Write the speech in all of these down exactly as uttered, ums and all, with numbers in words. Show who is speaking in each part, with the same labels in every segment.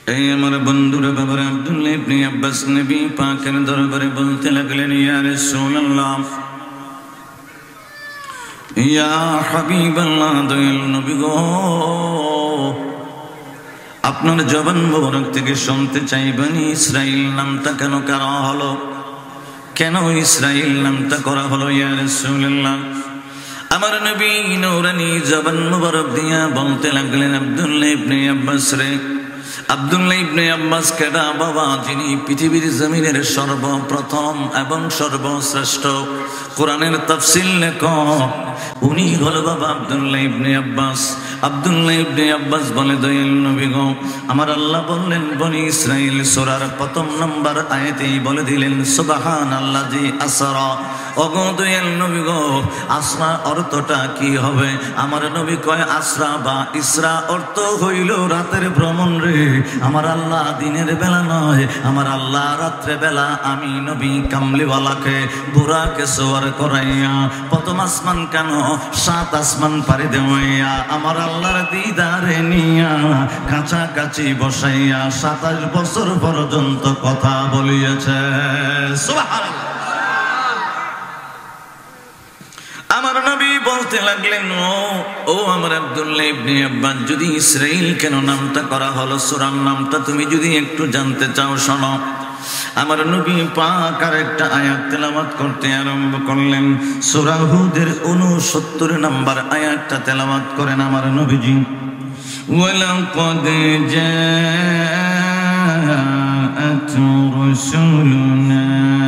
Speaker 1: এই আমার বন্ধুরা বাবারা আব্দুল্লাহ ইবনে আব্বাস নবী পাকের দরবারে বলতে লাগলেন, ইয়া রাসূলুল্লাহ, ইয়া হাবিবাল্লাহ, দয়াল নবী গো, আপনার জবান মোবারক থেকে শুনতে চাই বনি ইসরাইল নামটা কেন করা হলো, কেন ইসরাইল নামটা করা হলো ইয়া রাসূলুল্লাহ। আমার নবী নূরানি জবান মোবারক দিয়া বলতে লাগলেন, আব্দুল্লাহ ইবনে আব্বাস রে, আব্দুল্লাহ ইবনে আব্বাস কেডা বাবা? যিনি পৃথিবীর জমিনের সর্বপ্রথম এবং সর্বশ্রেষ্ঠ কোরআনের তাফসীর লেখক, উনি হলো বাবা আব্দুল্লাহ ইবনে আব্বাস। আব্দুল্লাহ ইবনে আব্বাস বলে, দয়াল নবী গো, আমার আল্লাহ বললেন বনি ইসরাইল সূরার প্রথম নম্বর আয়াতেই বলে দিলেন সুবহানাল্লাযী আসরা। ওগো দয়াল নবী গো, আসরা অর্থটা কি হবে? আমার নবী কয়, আসরা বা ইসরা অর্থ হইল রাতের ভ্রমণ রে। আমার আল্লাহ দিনের বেলা নয়, আমার আল্লাহ রাত্রে বেলা আমি নবী কামলিওয়ালাকে বুরাকে সওয়ার করাইয়া প্রথম আসমান কেন সাত আসমান পাড়ি দেওয়াইয়া আমার আল্লাহর দিদারে নিয়া কাছাকাছি বসাইয়া সাতাশ বছর পর্যন্ত কথা বলিয়েছে। সুবহানাল্লাহ। আমার নবী বলতে লাগলেন, ও ও আমার আব্দুল্লাহ ইবনে আব্বাস, যদি ইসরাইল কেন নামটা করা হলো, সূরার নামটা তুমি যদি একটু জানতে চাও শোনো। আমার নবী পাক আর একটা আয়াত তেলাওয়াত করতে আরম্ভ করলেন। সূরা হুদের ঊনসত্তর নম্বর আয়াতটা তেলাওয়াত করেন আমার নবীজি। ওয়ালাকাদ জাআত রাসূলুনা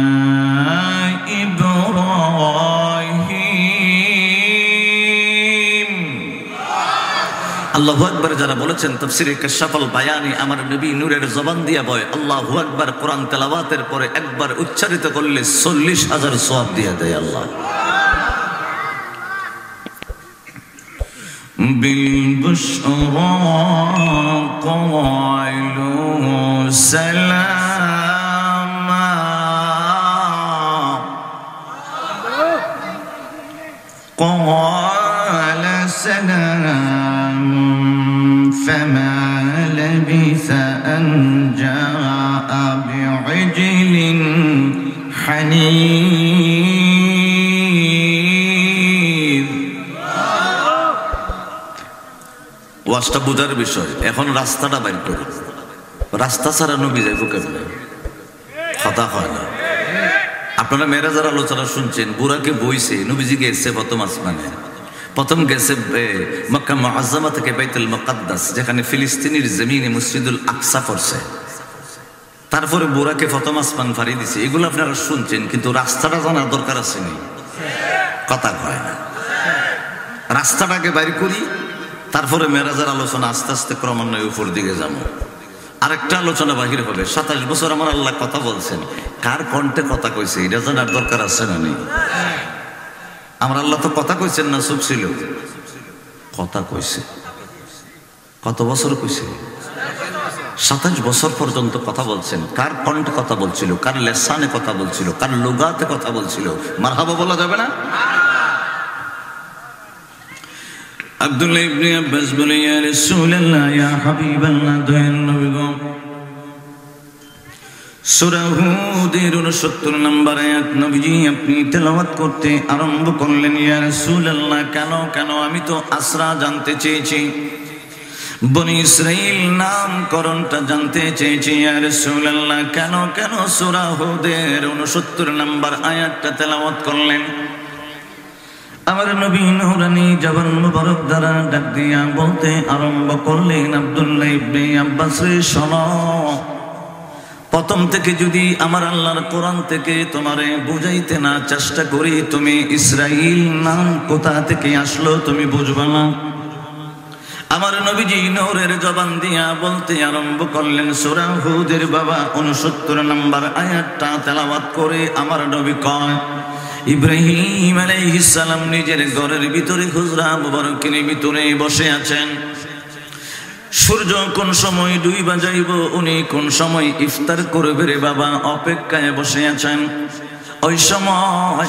Speaker 1: আল্লাহু আকবার যারা বলেছেন তাফসীরে কাশফুল বায়ানি, আমার নবী নূরের জবান দিয়া বয় আল্লাহু আকবার কোরআন তেলাওয়াতের পরে একবার উচ্চারিত করলে চল্লিশ হাজার সওয়াব দিয়ে দেয় আল্লাহ। বিল বুশরা ক্বাইলু সালামা ক্বালা সালাম فما لبث أن جاء بعجل حنيذ। ওয়াজটা বুঝার বিষয়। এখন রাস্তাটা বাইর করে, রাস্তা ছাড়া নবী যাইব কেমনে? কথা হয় না। আপনারা মেরাজের আলোচনা শুনছেন, বুড়াকে বইছে, নবীজি গেছে প্রথম আসমানে, প্রথম গেছে মক্কা মুআজ্জামা থেকে বাইতুল মুকাদ্দাস, যেখানে ফিলিস্তিনের জমিনে মসজিদুল আকসা পড়ছে। তারপরে বুড়াকে প্রথম আসমান ফাড়ি দিছে। এগুলো আপনারা শুনছেন, কিন্তু রাস্তাটা জানার দরকার আছে নি? কথা কয় না। রাস্তাটাকে বাইর করি, তারপরে মেরাজের আলোচনা আস্তে আস্তে ক্রমান্বয়ে উপর দিকে যাবো। আরেকটা আলোচনা বাহির হবে। সাতাশ বছর আমার আল্লাহ কথা বলছেন, কার কণ্ঠে কথা কইছে এটা জানার দরকার আছে না নেই? আমার আল্লাহ তো কথা কইছেন না, চুপ ছিল? কথা কইছে। কত বছর কইছে? সাতাশ বছর পর্যন্ত কথা বলছেন। কার কণ্ঠে কথা বলছিল? কার লেসানে কথা বলছিল? কার লুগাতে কথা বলছিল? মারহাবা বলা যাবে না? আব্দুল্লাহ ইবনে আব্বাস বলে, ইয়া রাসূলুল্লাহ, ইয়া হাবিবাল্লাহ, দয়াল নবী গো, সূরা হুদের ঊনসত্তর নম্বর আয়াত নবীজি আপনি তেলাওয়াত করতে আরম্ভ করলেন। ইয়া রাসূলুল্লাহ, কেন কেন? আমি তো আসরা জানতে চেয়েছি, বনি ইসরাইল নামকরণটা জানতে চেয়েছি। ইয়া রাসূলুল্লাহ, কেন কেন? সূরা হুদের ঊনসত্তর নম্বর আয়াতটা তেলাওয়াত করলেন। আমার নবী নূরানি জবান মুবারক দ্বারা ডাক দিয়া বলতে আরম্ভ করলেন, আব্দুল্লাহ ইবনে আব্বাস রে, শোনো, প্রথম থেকে যদি আমার আল্লাহর কোরআন থেকে তোমারে বুঝাইতে না চেষ্টা করি, তুমি ইসরাইল নাম কোথা থেকে আসলো তুমি বুঝবা না। আমার নবীজি নূরের জবান দিয়া বলতে আরম্ভ করলেন। সূরা হুদের বাবা ঊনসত্তর নম্বর আয়াতটা তেলাওয়াত করে আমার নবী কয়, ইব্রাহিম আলাইহিস সালাম নিজের ঘরের ভিতরে হুজরা মুবারকের ভিতরে বসে আছেন। সূর্য কোন সময় দুই বাজাইব, উনি কোন সময় ইফতার করবে রে বাবা অপেক্ষায় বসে আছেন। ওই সময়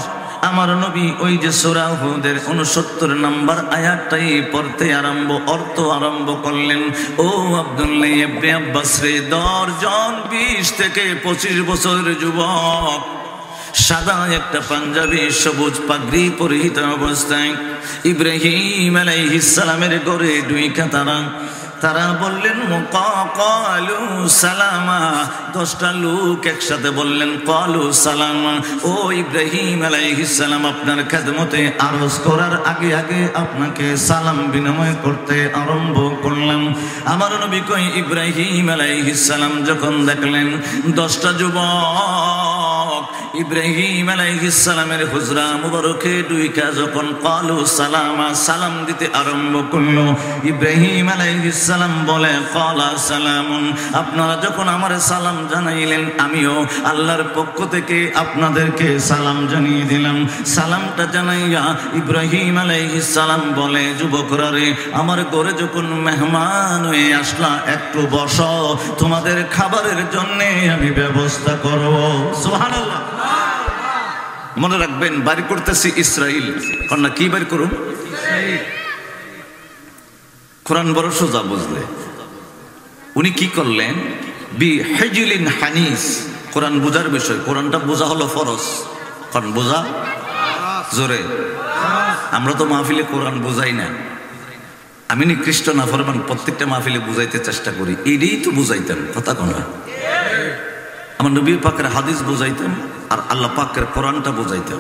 Speaker 1: আমার নবী ওই যে সূরা হুদের উনসত্তর নম্বর আয়াতটাই পড়তে আরম্ভ অর্থ আরম্ভ করলেন। ও আব্দুল্লাহ ইবনে আব্বাস রে, দশজন বিশ থেকে পঁচিশ বছরের যুবক, সাদা একটা পাঞ্জাবি, সবুজ পাগড়ি পরিহিত অবস্থায় ইব্রাহিম আলাইহিস সালামের ঘরে ঢুইকা তারা তারা বললেন কালু সালামা। দশটা লোক একসাথে বললেন কালু সালামা। ও ইব্রাহিম আলাইহিস সালাম, আপনার খেদমতে আরজ করার আগে আগে আপনাকে সালাম বিনিময় করতে আরম্ভ করলাম। আমার নবী কই ইব্রাহিম আলাইহিস সালাম যখন দেখলেন দশটা যুবক ইব্রাহিম আলাইহিস সালামের হুজরা মুবারকে দুইকা যখন কালু সালামা সালাম দিতে আরম্ভ করলো, ইব্রাহিম আলাইহিস সালাম বলে কালা সালামুন, আপনারা যখন আমার সালাম জানাইলেন আমিও আল্লাহর পক্ষ থেকে আপনাদেরকে সালাম জানিয়ে দিলাম। সালামটা জানাইয়া ইব্রাহিম আলাইহিস সালাম বলে যুবকরা রে, আমার ঘরে যখন মেহমান হয়ে আসলা একটু বসো, তোমাদের খাবারের জন্য আমি ব্যবস্থা করব। সুবহানাল্লাহ। মনে রাখবেন বাড়ি করতেছি ইসরাইল, কন্যা কি বাড়ি করুন? কোরআন বড় সোজা বুঝলে। উনি কি করলেন? বি হিজলিন হানিস। কোরআন বোঝার বিষয়, কোরআনটা বোঝা হলো ফরজ। কোরআন বোঝা জোরে। আমরা তো মাহফিলে কোরআন বোঝাই না। আমি নিকৃষ্ট নাফরমান প্রত্যেকটা মাহফিলে বুঝাইতে চেষ্টা করি, এটাই তো বুঝাইতাম কথা কোনা। আমার নবী পাকের হাদিস বুঝাইতাম আর আল্লাহ পাকের কোরআনটা বুঝাইতাম।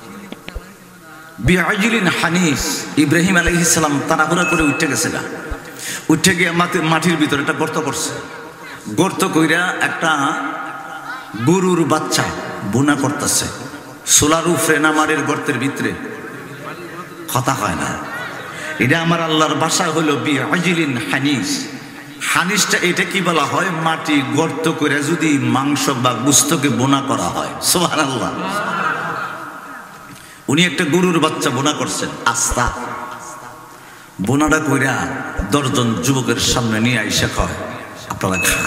Speaker 1: বিআজিলিন হানিস। ইব্রাহিম আলাইহিস সালাম তাড়াহুড়া করে উঠে গেছে না, উঠে গিয়ে মাটির ভিতরে একটা গর্ত করছে। গর্ত কইরা একটা গরুর বাচ্চা বোনা করতেছে সোলার উফরে না মাটির গর্তের ভিতরে। কথা হয় না, এটা আমার আল্লাহর ভাষা হলো বিআজিলিন হানিস। হানিসটা এটা কি বলা হয়? মাটি গর্ত করে যদি মাংস বা গোশতকে বোনা করা হয়। সুবহানাল্লাহ। উনি একটা গরুর বাচ্চা বোনা করছেন আস্তা। বোনাটা কইরা দশজন যুবকের সামনে নিয়ে আইসা কয় আপনারা খান।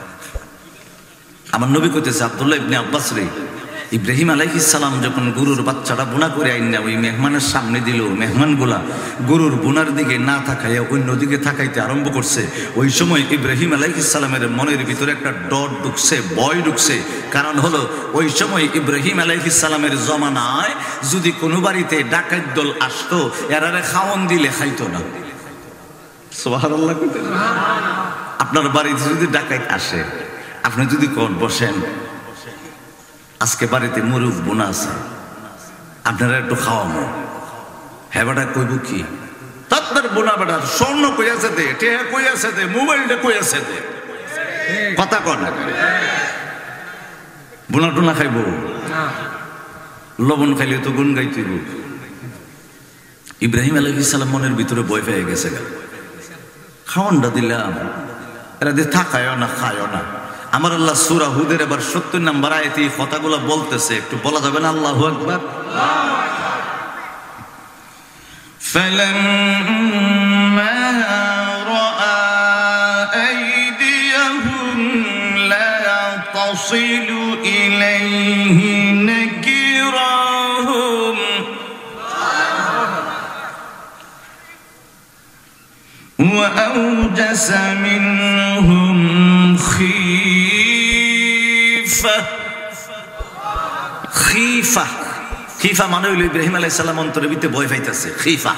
Speaker 1: আমার নবী কইতেছে আব্দুল্লাহ ইবনে আব্বাস রে, ইব্রাহিম আলাইহিস সালাম যখন গরুর বাচ্চাটা বোনা করে আইনা ওই মেহমানের সামনে দিল, মেহমানগুলা গরুর বোনার দিকে না তাকাইয়া অন্য দিকে তাকাইতে আরম্ভ করছে। ওই সময় ইব্রাহিম আলাইহিস সালামের মনের ভিতরে একটা ডর ঢুকছে, ভয় ঢুকছে। কারণ হলো ওই সময় ইব্রাহিম আলাইহিস সালামের জমানায় যদি কোনো বাড়িতে ডাকাত দল আসতো, এরারে খাওয়ান দিলে খাইতো না। সুবহানাল্লাহ। আপনার বাড়িতে যদি ডাকাত আসে, আপনি যদি কোন বসেন আজকে বাড়িতে মুরুব বোনা আছে, আপনারা একটু খাওয়াবো। হ্যাঁ বেটা কইব কি? তার বোনা বেটা স্বর্ণ কই আছে দে, টেহা কই আছে দে, মোবাইলটা কই আছে দে। কথা কন বোনা টোনা খাইব, লবণ খাইলে তো গুণ গাইতেইব। ইব্রাহিম আলাইহিস সালাম মনের ভিতরে ভয় পেয়ে গেছে। খাওয়ানটা দিলাম, এরা দিয়ে থাকায়ও না খায়ও না। আমার আল্লাহ সূরা হুদের এবার সত্তর নম্বর আয়াতে এই কথাগুলো বলতেছে, একটু বলা যাবে না? আল্লাহু আকবার। ফালাম্মা রাআ আইদিয়াহুম লা তাসিলু ইলাইহি নাকিরাহুম ওয়া আওজাসা মিনহুম খিফা। খিফা খিফা মানে হইল ইব্রাহিম আলাইহিস সালাম অন্তরের ভিতরে ভয় পাইতেছে। খিফা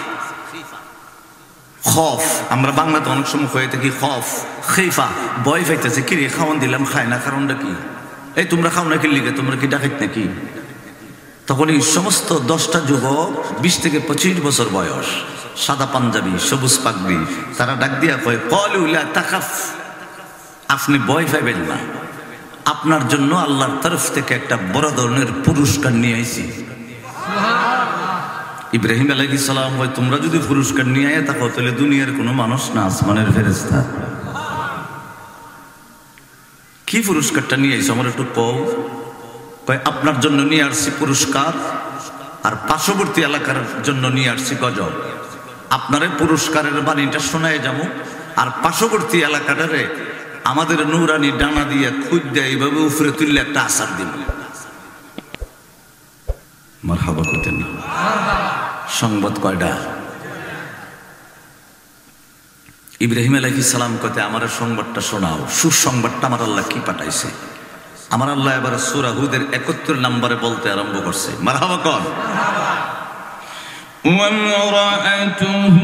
Speaker 1: খফ, আমরা বাংলাতে অনেক সময় হয়ে থাকি খফ। খিফা ভয় পাইতেছে, কি রে খাওয়ান দিলাম খায় না, কারণটা কি? এই তোমরা খাও না কি লিগে, তোমরা কি ডাকাত নাকি? তখন এই সমস্ত দশটা যুবক বিশ থেকে পঁচিশ বছর বয়স, সাদা পাঞ্জাবি, সবুজ পাগড়ি, তারা ডাক দিয়া কয় ক্বালু লা তাখাফ, আপনি ভয় পাইবেন না, আপনার জন্য আল্লাহর তরফ থেকে একটা বড় ধরনের পুরস্কার নিয়ে আইছি। ইব্রাহিম আলাইহিস সালাম হয় তোমরা যদি পুরস্কার নিয়ে আয় থাকো তাহলে দুনিয়ার কোনো মানুষ না, আসমানের ফেরেশতা। কি পুরস্কারটা নিয়ে আইছো আমার একটু কও। কয় আপনার জন্য নিয়ে আসছি পুরস্কার, আর পার্শ্ববর্তী এলাকার জন্য নিয়ে আসছি গজব। আপনারে পুরস্কারের বাণীটা শোনায় যাবো, আর পার্শ্ববর্তী এলাকাটারে আমাদের নূরানি ডানা দিয়ে খুঁজ দেয় এইভাবে উপরে তুললে একটা আসার দিব। মারহাবা করতেন না। সংবাদ কয়টা? ইব্রাহিম আলাইহিস সালাম কতে আমার সংবাদটা শোনাও, সুসংবাদটা আমার আল্লাহ কি পাঠাইছে। আমার আল্লাহ এবার সূরা হুদের একাত্তর নম্বরে বলতে আরম্ভ করছে। মারহাবা কর। ওয়ামরাআতুহু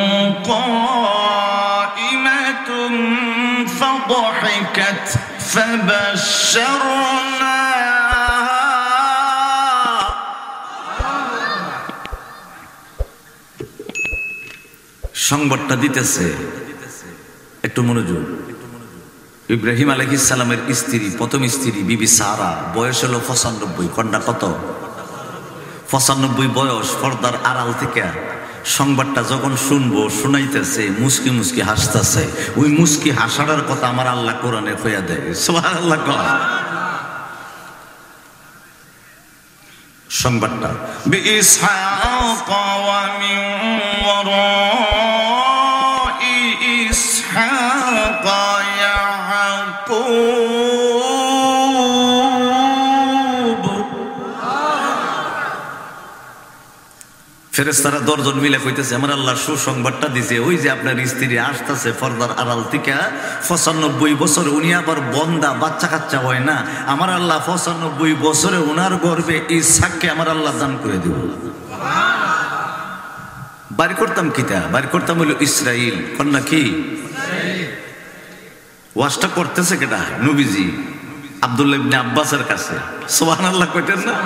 Speaker 1: কাইমাতুন ফাদহাকাত ফাবাশশারনাহা। সংবাদটা দিতেছে, একটু মনোযোগ। ইব্রাহিম আলাইহিস সালামের স্ত্রী, প্রথম স্ত্রী বিবি সারা, বয়স হলো পঁচানব্বই। কন্যা কত? পঁচানব্বই বয়স। পর্দার আড়াল থেকে সংবাদটা যখন শুনবো শুনাইতেছে, মুস্কি মুস্কি হাসতেছে। ওই মুস্কি হাসার কথা আমার আল্লাহ কোরআনে কইয়া দেয়। সুবহানাল্লাহ। কর সংবাদটা বিইসহাক ওয়া মিন ওয়ারাই ইসহাক ইয়াকুব। ফেরেশতারা দশজন মিলে কইতেছে আমার আল্লাহ সুসংবাদটা দিছে, ওই যে আপনার স্ত্রী আসতেছে পর্দার আড়াল থেকে, পঁচানব্বই বছর, উনি আবার বন্দা, বাচ্চা কাচ্চা হয় না। আমার আল্লাহ পঁচানব্বই বছরে ওনার গর্ভে ইসহাককে আমার আল্লাহ দান করে দিব। বাড়ি করতাম কিতা? বাড়ি করতাম হইল ইসরাইল। কন্যা কি? ওয়াজটা করতেছে কেটা? নবীজি আব্দুল্লাহ ইবনে আব্বাসের কাছে। সুবহানাল্লাহ কইতেন না?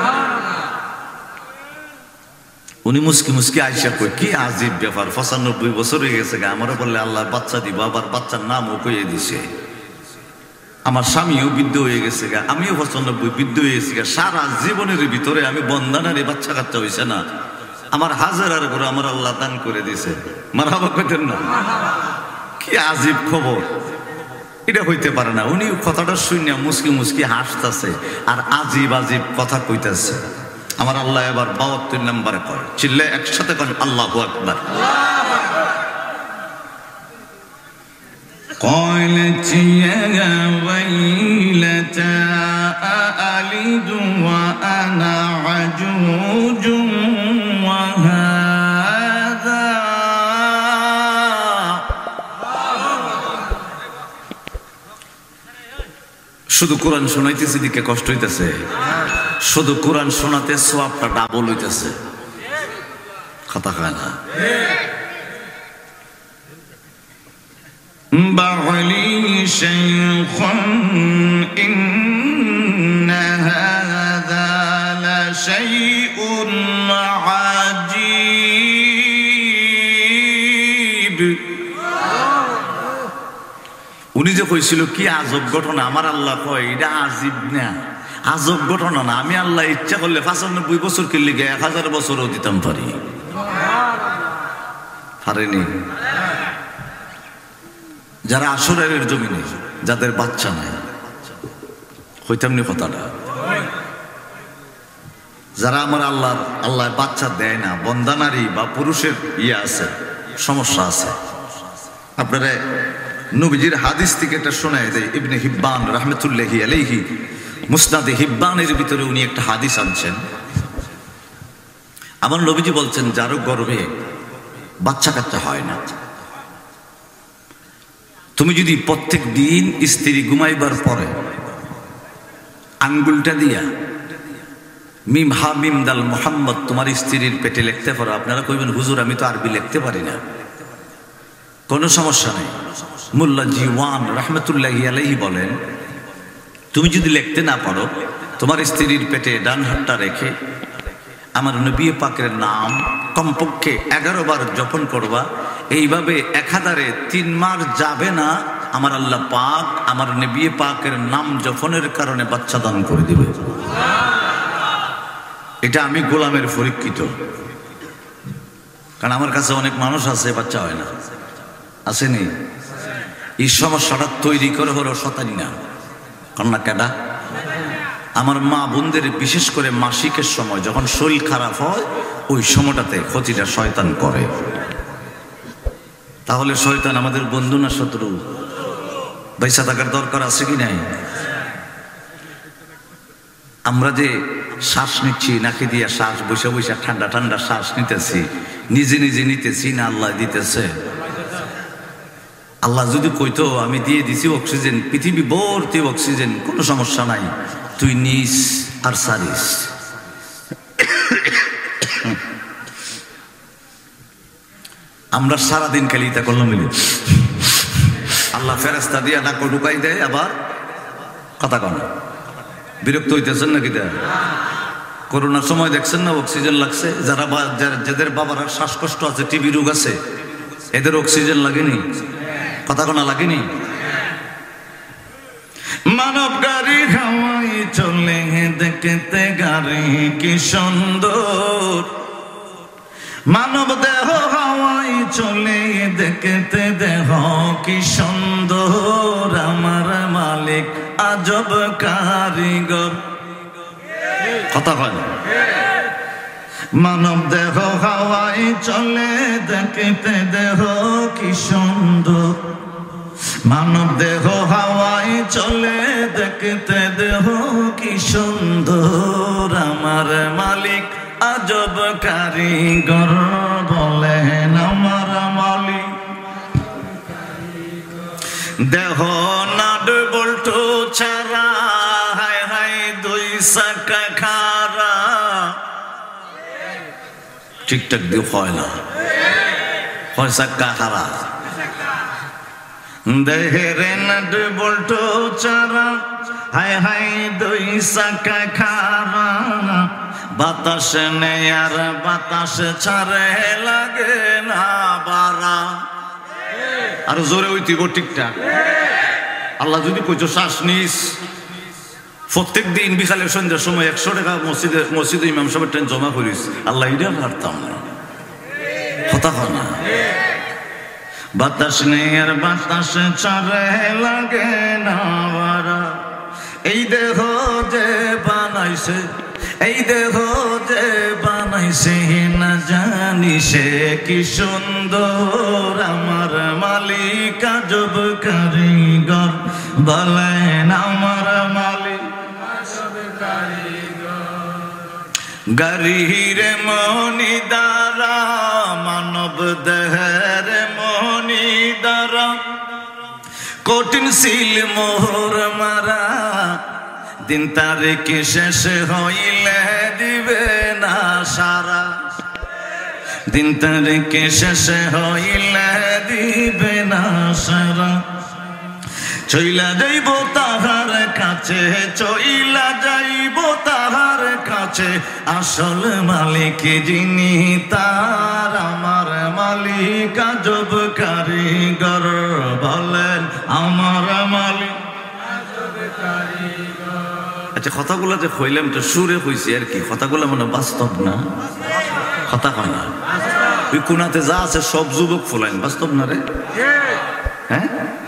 Speaker 1: উনি মুস্কি মুস্কি আইসা কই, কি আজীব ব্যাপার, পঁচানব্বই বছর হয়ে গেছে গা, আমারও বললে আল্লাহ বাচ্চা দিব, আবার বাচ্চার নামও কইয়ে দিছে। আমার স্বামীও বৃদ্ধ হয়ে গেছে গা, আমিও পঁচানব্বই বৃদ্ধ হয়ে গেছি গা, সারা জীবনের ভিতরে আমি বন্দানারে বাচ্চা কাচ্চা হয়েছে না, আমার হাজার করে আমার আল্লাহ দান করে দিছে। মারহাবা কইতেন না? কি আজীব খবর, এটা হইতে পারে না। উনি কথাটা শুনিয়া মুস্কি মুস্কি হাসতেছে আর আজিব আজিব কথা কইতেছে। আমার আল্লাহ এবার বাহাত্তর নম্বরে করে, চিল্লে একসাথে করেন আল্লাহু আকবার। قالت يا ويلتى أألد وأنا عجوز وهذا শুধু কোরআন শোনাইতেছে দিকে কষ্ট হইতেছে, শুধু কোরআন শোনাতে সওয়াবটা ডাবল হইতেছে। কথা কয় না? বাগলি শাইখান ইন্না হাযা লা শাইউন আজীব। উনি যে কইছিল কি আজব ঘটনা, আমার আল্লাহ কয় এটা আজীব না, আজব ঘটনা না। আমি আল্লাহ ইচ্ছা করলে পঁচানব্বই বছর কিনলে গে এক হাজার বছরও দিতাম পারি, পারেনি। যারা আসরের জমিনে, যাদের বাচ্চা নাই, হইতামনি কথাটা। যারা আমার আল্লাহ আল্লাহ বাচ্চা দেয় না, বন্দা নারী বা পুরুষের ইয়ে আছে, সমস্যা আছে। আপনারা নবীজির হাদিস থেকে এটা শোনায় দেয়, ইবনে হিব্বান রাহমাতুল্লাহি আলাইহি মুসনাদে হিব্বানের ভিতরে উনি একটা হাদিস আনছেন। আমার নবীজি বলছেন, যারও গর্ভে বাচ্চা কাচ্চা হয় না, তুমি যদি প্রত্যেক দিন স্ত্রী ঘুমাইবার পরে আঙ্গুলটা দিয়া মিম হা মিম দাল মুহাম্মদ তোমার স্ত্রীর পেটে লিখতে পারো। আপনারা কইবেন হুজুর আমি তো আরবি লিখতে পারি না। কোনো সমস্যা নেই। মোল্লা জিওয়ান রাহমাতুল্লাহি আলাইহি বলেন, তুমি যদি লিখতে না পারো, তোমার স্ত্রীর পেটে ডান হাতটা রেখে আমার নবী পাকের নাম কমপক্ষে এগারো বার জপন করবা। এইভাবে একাধারে তিন মাস যাবে না, আমার আল্লাহ পাক আমার নবী পাকের নাম জপনের কারণে বাচ্চা দান করে দিবে। এটা আমি গোলামের পরীক্ষিত, কারণ আমার কাছে অনেক মানুষ আছে বাচ্চা হয় না, আসেনি। এই সমস্যাটা তৈরি করে হলো শতানি না, কন্যা কেডা? আমার মা বোনদের, বিশেষ করে মাসিকের সময় যখন শরীর খারাপ হয়, ওই সময়টাতে ক্ষতিটা শয়তান করে। তাহলে শয়তান আমাদের বন্ধু না শত্রু? বাইসা থাকার দরকার আছে কি নাই? আমরা যে শ্বাস নিচ্ছি, নাকি দিয়ে শ্বাস বসে বসে ঠান্ডা ঠান্ডা শ্বাস নিতেছি, নিজে নিজে নিতেছি না আল্লাহ দিতেছে? আল্লাহ যদি কইতো আমি দিয়ে দিছি অক্সিজেন, পৃথিবী ভর্তি অক্সিজেন, কোনো সমস্যা নাই, তুই নিস আর সারিস। আমরা সারাদিন খালি তা করলাম, আল্লাহ ফেরেস্তা দিয়ে নাক ঢুকাই দেয়, আবার কথা কন। বিরক্ত হইতেছেন নাকি? দেয় করোনার সময় দেখছেন না অক্সিজেন লাগছে, যারা যাদের বাবার শ্বাসকষ্ট আছে, টিবি রোগ আছে, এদের অক্সিজেন লাগেনি? কথা কোনা লাগেনি? মানব গাড়ি হাওয়াই চলে দেখতে গাড়ি কি সুন্দর, মানব দেহ হাওয়াই চলে দেখতে দেহ কি সুন্দর, আমার মালিক আজব কারিগর। কথা হয় না? মানব দেহ হাওয়াই চলে দেখতে দেহ কি সুন্দর, মানব দেহ হাওয়াই চলে দেখতে দেহ কি সুন্দর, আমার মালিক আজব কারিগর। বলেন আমার মালিক দেহ নাট বল্টু ছাড়া, হায় হায় দুই চাকা খারা, ঠিকঠাক দিয়ে হয় না, হয় চাকা খারা। দেহের নাট বল্টু ছাড়া, হায় হায় দুই চাকা খারা, বাতাস নেই আর বাতাস ছাড়ে লাগে না বারা। আর জোরে হইতিব ঠিকঠাক। আল্লাহ যদি কইছো শ্বাস নিস, প্রত্যেক দিন বিকালে সন্ধ্যার সময় একশো টাকা মসজিদে মসজিদে ইমাম সাহেবের ট্রেন জমা করিস, আল্লাহ এটা পারতাম না। কথা হয় না? বাতাস নেই আর বাতাস ছাড়ে লাগে না বারা। এই দেহ যে বানাইছে, এই দেহ যে বানাইছে না জানি সে কি সুন্দর, আমার মালিক আজব কারিগর। বলেন আমার মালিক আজব কারিগর। গাড়ির মনি দ্বারা, মানব দেহের মনি দ্বারা, কঠিন সিল মোহর মারা, দিন তারিখে শেষ হইলে দিবে না সারা, দিন তারিখে শেষ হইলে দিবে না সারা। চইলা যাইব তাহার কাছে, চইলা যাইব তাহার কাছে, আসল মালিক যিনি তার, আমার মালিক আজব কারিগর। বলেন আমার মালিক আজব কারিগর। আচ্ছা, কথাগুলো যে কইলাম তো সুরে কইছি আর কি, কথাগুলো মনে বাস্তব না? কথা কয় না? ওই কোনাতে যা আছে সব যুবক ফুলাইন, বাস্তব না রে? হ্যাঁ,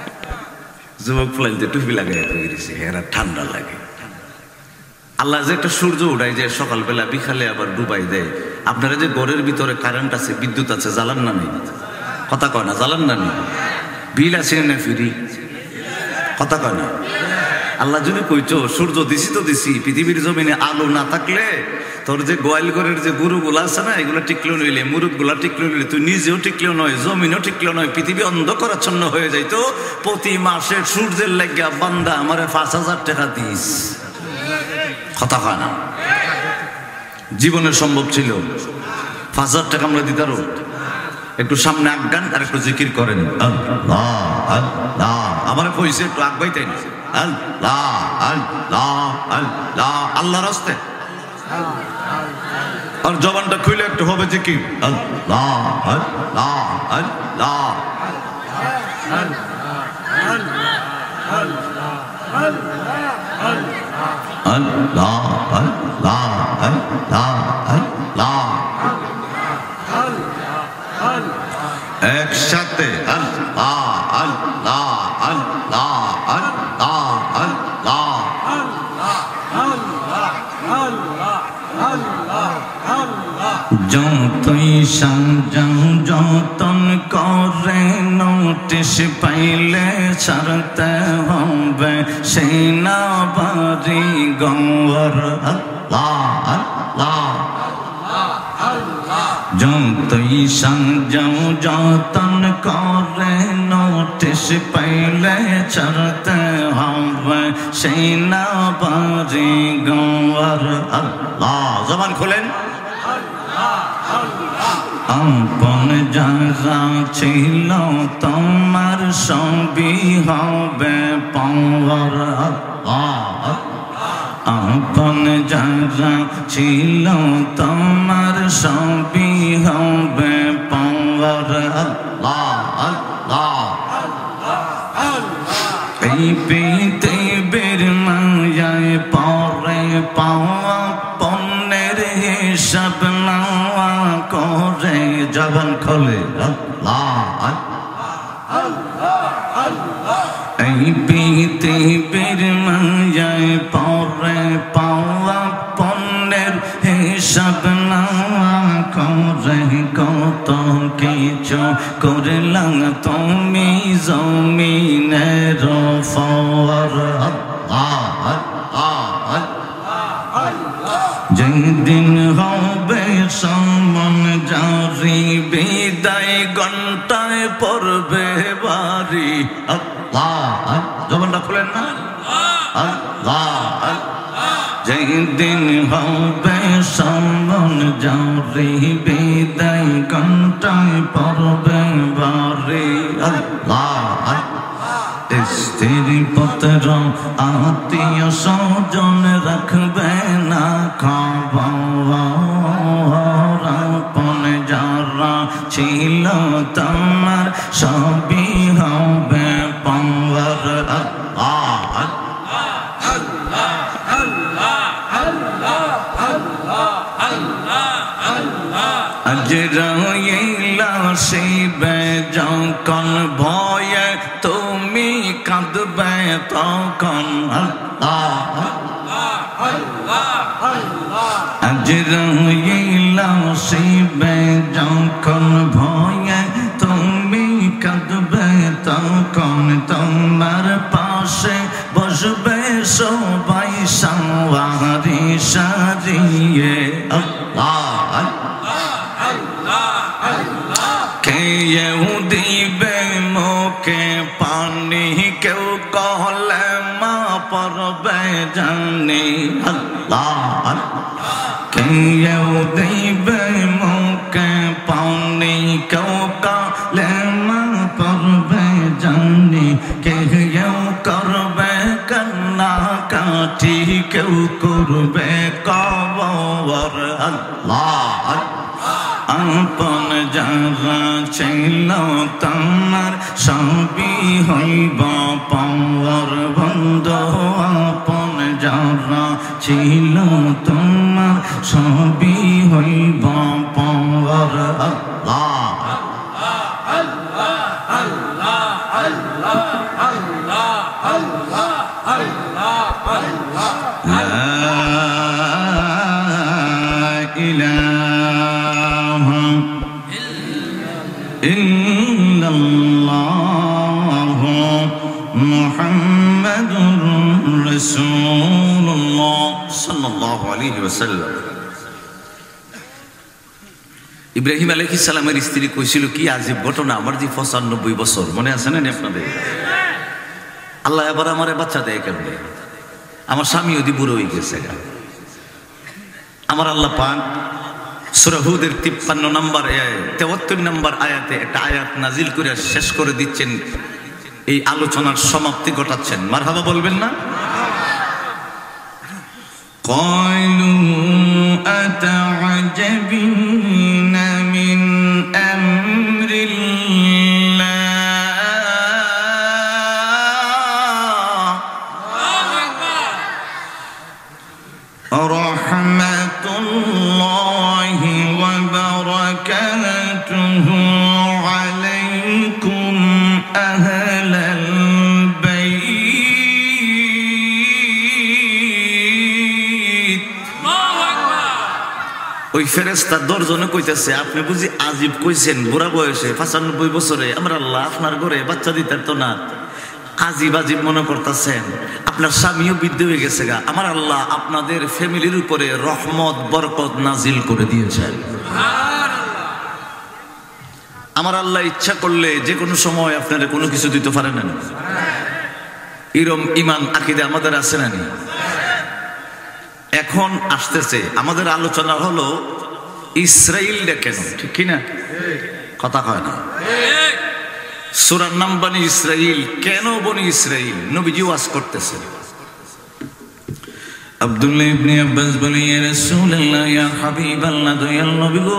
Speaker 1: যুবক ফুলাইতে টুপি লাগাই গেছে, হেরা ঠান্ডা লাগে। আল্লাহ যে একটা সূর্য উঠাই যায় সকালবেলা, বিকালে আবার ডুবাই দেয়। আপনারা যে ঘরের ভিতরে কারেন্ট আছে, বিদ্যুৎ আছে, জ্বালান না নেই? কথা কয় না? জ্বালান না নেই? বিল আছে না ফ্রি? কথা কয় না? আল্লাহ যদি কইছো সূর্য দিছি তো দিছি, পৃথিবীর জমিনে আলো না থাকলে তোর যে গোয়াল ঘরের যে গরুগুলো আছে না, এগুলো টিকলো নইলে, মুরুখ গুলা টিকলো নইলে, তুই নিজেও টিকলো নয়, জমিনও টিকলো নয়, পৃথিবী অন্ধকারাচ্ছন্ন হয়ে যাইতো। প্রতি মাসে সূর্যের লাগিয়া বান্দা আমারে পাঁচ হাজার টাকা দিস। কথা হয় না? জীবনের সম্ভব ছিল পাঁচ হাজার টাকা আমরা দিতার? একটু সামনে আগান আর একটু জিকির করেন, আল্লাহ আল্লাহ। আমার কইছে একটু আগাইতেন, আল্লাহ আল্লাহ আল্লাহ, আল্লাহর রাস্তে। আর জবানটা খুলে একটু হবে জিকির, আল্লাহ আল্লাহ আল্লাহ আল্লাহ আল্লাহ আল্লাহ আল্লাহ। একসাথে আল্লাহ আল্লাহ আল্লাহ আল্লাহ আল্লাহ যতই সাজাও যতন করে, নোটিশ পাইলে ছাড়তে হবে সেই না বাড়ি গঙ্গর। আল্লাহ আল্লাহ যতই সাজাও যতন করে নোটিশ পাইলে ছাড়তে হবে সেই না বাড়ি গওয়ার আল্লাহ জবান খোলেন আপন যারা ছিল তোমার সবই হবে পাওয়ার আল্লাহ আপন যারা ছিল তোমার সবই হবে পাওয়ার আল্লাহ আল্লাহ এই পৃথিবীর মায়ায় পরে পাওয়া পণ্যের হিসাব নেওয়া করে জবান খোলে আল্লাহ এই পৃথিবীর মায়ায় পরে পাওয়া পণ্যের হিসাব নেওয়া করে কত কিছু করলাম তুমি জমিনের ফর যেদিন হবে সমন জারি বিদায় ঘন্টায় পড়বে বাড়ি আল্লাহ জবানটা খুলেন না আল্লাহ যেদিন হবে সমন জারি বিদায় ঘন্টায় পড়বে বাড়ি আল্লাহ স্ত্রী পুত্র আত্মীয় স্বজন রাখবে না খবর আপন যারা ছিল তোমার সবই হবে পাওয়ার আল্লাহ আজ রইলা শিবে যখন ভয়ে তুমি কাঁদবে তখন আল্লাহ আজ রইলা শিবে যখন ভয়ে তুমি কাঁদবে তখন তোমার পাশে বসবে সবাই সাওয়ারি সাজিয়ে আল্লাহ কেউ দিবে মুখে পানি কেউ কহলে মা পড়বে জানি আল্লাহ কেউ দিবে মুখে পানি কেউ কহলে মা পড়বে জানি কেউ করবে কান্না কাটি কেউ করবে কবর আল্লাহ আপন যারা ছিল তোমার সবই হইব পাওয়ার বন্ধু আপন যারা ছিল তোমার সবই হইব পাওয়ার আল্লাহ আল্লাহ আল্লাহ আল্লাহ আল্লাহ আল্লাহ আল্লাহ আল্লাহ লা ইলাহা ইল্লাল্লাহু মুহাম্মাদুর রাসূলুল্লাহ সাল্লাল্লাহু আলাইহি ওয়াসাল্লাম। ইব্রাহিম আলাইহিস সালামের স্ত্রী কইছিল কি আজীব ঘটনা, আমার যে পঁচানব্বই বছর মনে আছে না আপনাদের, আল্লাহ এবার আমারে বাচ্চা দেয় কেমনে, আমার স্বামী ওদি বুড়ো হয়ে গেছে, আমার আল্লাহ পাক সূরা হুদের তিপ্পান্ন নম্বর তেয়াত্তর নম্বর আয়াতে একটা আয়াত নাজিল করে শেষ করে দিচ্ছেন, এই আলোচনার সমাপ্তি ঘটাচ্ছেন। মারহাবা বলবেন না? ক্বালু আতা'জাবিনা মিন আমরিল্লাহ রাহমাতুল্লাহি ওয়া বারাকাতুহু আলাইকুম আহলাল বাইত। ওই ফেরেশতা দর্জনে কইতেছে আপনি বুঝি আজীব কইছেন, বুড়া বয়সে পঁচানব্বই বছরে আমার আল্লাহ আপনার ঘরে বাচ্চা দিতে তো না, আজিব আজিব মনে করতেছেন, আপনার স্বামীও বৃদ্ধ হয়ে গেছে গা, আমার আল্লাহ আপনাদের ফ্যামিলির উপরে রহমত বরকত নাজিল করে দিয়েছেন। আমার আল্লাহ ইচ্ছা করলে যে কোনো সময় আপনারা কোনো কিছু দিতে পারেন না। এরম ইমান আকীদা আমাদের আছে না? এখন আসতেছে আমাদের আলোচনা হলো ইসরাইলটা কেন, ঠিক কিনা? কথা কয় না। সূরার নাম বনি ইসরাইল। কেন বনি ইসরাইল? নবীজি ওয়াজ করতেছেন। আব্দুল্লাহ ইবনে আব্বাস বলে, ইয়া রাসূলুল্লাহ, ইয়া হাবিবাল্লাহ, দয়াল নবী গো,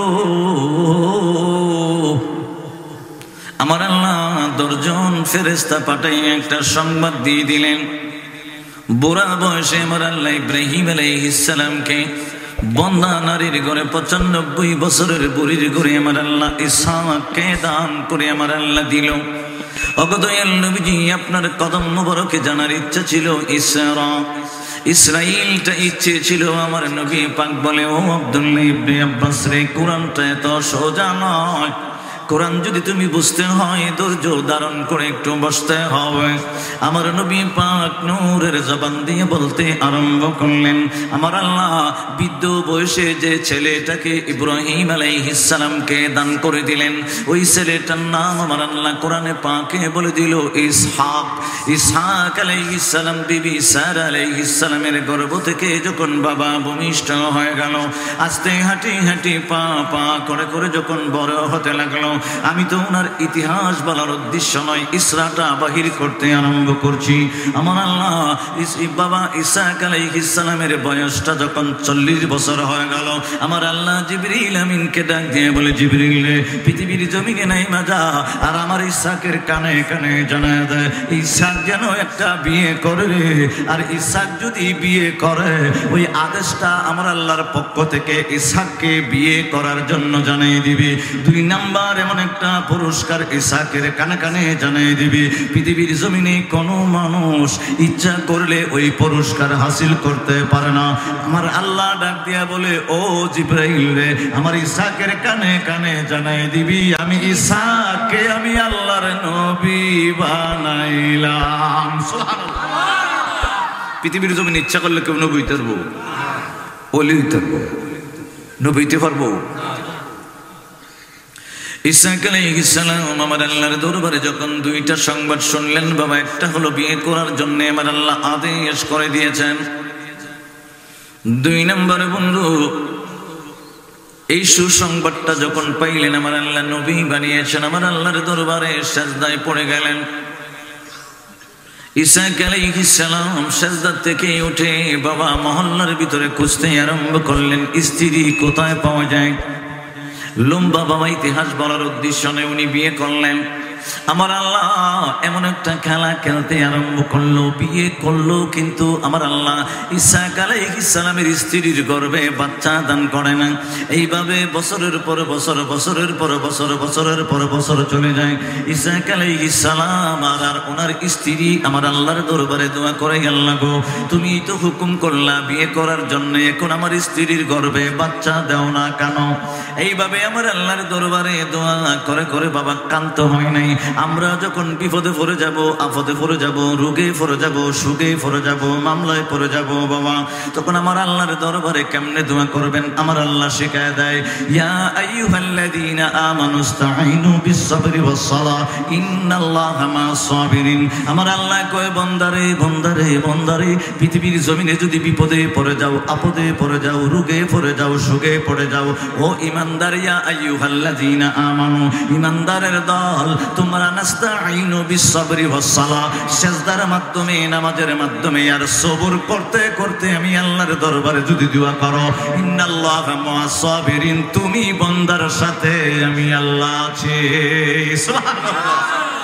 Speaker 1: আমার আল্লাহ দশজন ফেরেশতা পাঠিয়ে একটা সংবাদ দিয়ে দিলেন। বুড়া বয়সে আমার আল্লাহ ইব্রাহিম আলাইহিস সালামকে বন্দা নারীর ঘরে পঁচানব্বই বছরের বুড়ির ঘরে আমার আল্লাহ ইসহাককে দান করে আমার আল্লাহ দিল। অগদয়াল নবীজি, আপনার কদম মুবারকে জানার ইচ্ছা ছিল ইসরা, ইসরাইলটা ইচ্ছে ছিল। আমার নবী পাক বলে, ও আব্দুল্লাহ ইবনে আব্বাস রে, কোরআনটা এত সোজা নয়। কোরআন যদি তুমি বুঝতে হয় ধৈর্য ধারণ করে একটু বসতে হবে। আমার নবী পাক নূরের জবান দিয়ে বলতে আরম্ভ করলেন, আমার আল্লাহ বৃদ্ধ বয়সে যে ছেলেটাকে ইব্রাহিম আলাইহিস সালামকে দান করে দিলেন, ওই ছেলেটার নাম আমার আল্লাহ কোরআনে পাকে বলে দিল ইসহাক। ইসহাক আলাইহিস সালাম বিবি সারা আলাইহিস সালামের গর্ভ থেকে যখন বাবা ভূমিষ্ঠ হয়ে গেল, আস্তে হাঁটি হাঁটি পা পা করে করে যখন বড় হতে লাগলো, আমি তো ওনার ইতিহাস বলার উদ্দেশ্য নয়, ইসরাটা বাহির করতে আরম্ভ করছি। আমার আল্লাহ বাবা ইসহাক আলাইহিস সালামের বয়সটা যখন চল্লিশ বছর হয়ে গেল, আমার আল্লাহ জিবরিল আমিনকে ডাক দিয়ে বলে, জিবরিল রে, পৃথিবীর জমিনে নাই মাজা আর আমার ইসহাকের কানে কানে জানায় দেয়, ইসহাক যেন একটা বিয়ে করে। আর ইসহাক যদি বিয়ে করে, ওই আদেশটা আমার আল্লাহর পক্ষ থেকে ইসহাককে বিয়ে করার জন্য জানিয়ে দিবি। দুই নাম্বার, এমন একটা পুরস্কার ইসহাকের কানে কানে জানিয়ে দিবি, পৃথিবীর জমিনে কোনো মানুষ ইচ্ছা করলে ওই পুরস্কার হাসিল করতে পারে না। আমার আল্লাহ ডাক দিয়া বলে, ও জিবরাইল রে, আমার ইসহাকের কানে কানে জানিয়ে দিবি, আমি ইসহাককে আমি আল্লাহর নবী বানাইলাম। সুবহানাল্লাহ। পৃথিবীর জমিনে ইচ্ছা করলে কেউ নবী হইতে পারবো? ওলি হইতে পারবো? নবী হইতে পারবো? ইসহাক আলাইহিস সালাম আমার আল্লাহর দরবারে যখন দুইটা সংবাদ শুনলেন, বাবা, একটা হলো বিয়ে করার জন্য আমার আল্লাহ আদেশ করে দিয়েছেন, দুই নম্বরে বন্ধু এই সুসংবাদটা যখন পাইলেন, আমার আল্লাহ নবী বানিয়েছেন, আমার আল্লাহর দরবারে সিজদায় পড়ে গেলেন। ইসহাক আলাইহিস সালাম সিজদা থেকে উঠে বাবা মহল্লার ভিতরে খুঁজতে আরম্ভ করলেন, স্ত্রী কোথায় পাওয়া যায়। লম্বা বাবা ইতিহাস বলার উদ্দেশ্য নেই, উনি বিয়ে করলেন। আমার আল্লাহ এমন একটা খেলা খেলতে আরম্ভ করলো, বিয়ে করলো, কিন্তু আমার আল্লাহ ইসহাক আলাইহিস সালামের স্ত্রীর গর্ভে বাচ্চা দান করে না। এইভাবে বছরের পর বছর, বছরের পর বছর, বছরের পর বছর চলে যায়। ইসহাক আলাইহিস সালাম আর ওনার স্ত্রী আমার আল্লাহর দরবারে দোয়া করে, আল্লাহ গো, তুমি তো হুকুম করলা বিয়ে করার জন্য, এখন আমার স্ত্রীর গর্ভে বাচ্চা দাও না কেন? এইভাবে আমার আল্লাহর দরবারে দোয়া করে করে বাবা কান্ত হয় নাই। আমরা যখন বিপদে পড়ে যাব, আপদে পড়ে যাব, রোগে পড়ে যাব, সুখে পড়ে যাব, মামলায় পড়ে যাব বাবা, তখন আমার আল্লাহর দরবারে কেমনে দোয়া করবেন আমার আল্লাহ শিখায় দেয়, ইয়া আইয়ুহাল্লাযীনা আমানুস্তাঈনু বিস-সাবরি ওয়াস-সালাহ ইন্নাল্লাহা মা'আস-সাবিরিন। আমার আল্লাহ কয়, বন্দারে বন্দারে বন্দারে, পৃথিবীর জমিনে যদি বিপদে পড়ে যাও, আপদে পড়ে যাও, রোগে পড়ে যাও, সুখে পড়ে যাও, ও ঈমানদার, ইয়া আইয়ুহাল্লাযীনা আমানু, ঈমানদারের দল, তোমরা নাস্তাঈনু বিস-সাবরি ওয়াস-সালাহ, সিজদার মাধ্যমে, নামাজের মাধ্যমে আর সবর করতে করতে আমি আল্লাহর দরবারে যদি দোয়া করো, ইন্নাল্লাহা মা'আস-সাবিরিন, তুমি বান্দার সাথে আমি আল্লাহ আছি। সুবহানাল্লাহ।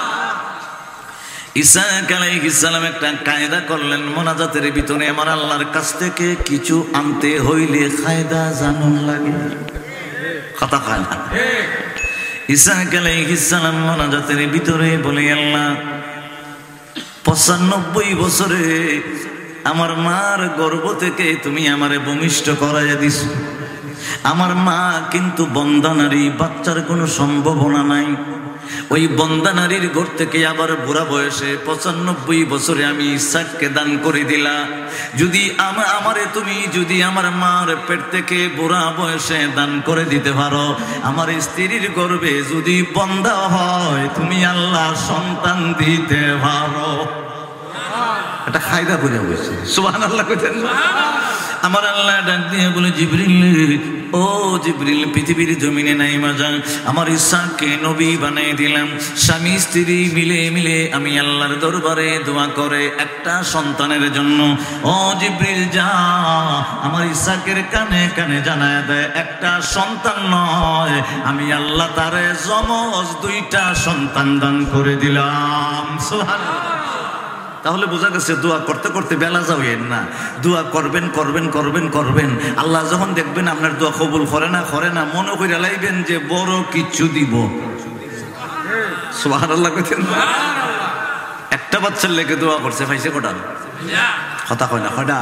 Speaker 1: ইসহাক আলাইহিস সালাম একটা কায়দা করলেন মোনাজাতের ভিতরে, আমার আল্লাহর কাছ থেকে কিছু আনতে হইলে কায়দা জানুন লাগে। কথা কয় না? ইসহাক আলাইহিস সালাম মোনাজাতের ভিতরে বলে, আল্লাহ, পঁচানব্বই বছরে আমার মার গর্ভ থেকে তুমি আমারে ভূমিষ্ঠ করাইয়া দিছো, আমার মা কিন্তু বন্দা নারী, বাচ্চার কোনো সম্ভাবনা নাই। ওই বন্দা নারীর ঘর থেকে আবার বুড়া বয়সে পঁচানব্বই বছরে আমি ইসহাককে দান করে দিলা। যদি আমা আমারে তুমি যদি আমার মার পেট থেকে বুড়া বয়সে দান করে দিতে পারো, আমার স্ত্রীর গর্ভে যদি বন্দা হয়, তুমি আল্লাহ সন্তান দিতে পারো। এটা খায়দা করে বলছে, সুবহানাল্লাহ কইতেন না? আমার আল্লাহ ডাক দিয়ে বলে, জিবরিল, ও জিবরিল, পৃথিবীর জমিনে নাই মাজান, আমার ইসহাককে নবী বানিয়ে দিলাম। স্বামী স্ত্রী মিলে মিলে আমি আল্লাহর দরবারে দোয়া করে একটা সন্তানের জন্য। ও জিবরিল, যা আমার ইসহাকের কানে কানে জানায় দেয়, একটা সন্তান নয়, আমি আল্লাহ তারে যমজ দুইটা সন্তান দান করে দিলাম। সুবহানাল্লাহ। তাহলে বোঝা গেছে দোয়া করতে করতে বেলা যাবেন না, দোয়া করবেন করবেন করবেন করবেন। আল্লাহ যখন দেখবেন আপনার দোয়া কবুল করে না করে না, মনে করে লাইবেন যে বড় কিছু দিব। সুবহানাল্লাহ কইতেন না? একটা বাচ্চার লেগে দোয়া করছে, পাইছে কটা? কথা কয় না, কয়টা?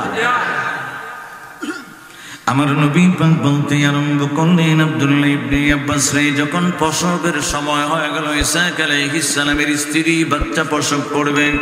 Speaker 1: আমার নবী পাক বলতে আরম্ভ করলেন, আব্দুল্লাহ ইবনে আব্বাস রে যখন প্রসবের সময় হয়ে গেল, ইসহাক আলাইহিস সালামের স্ত্রী বাচ্চা প্রসব করবেন।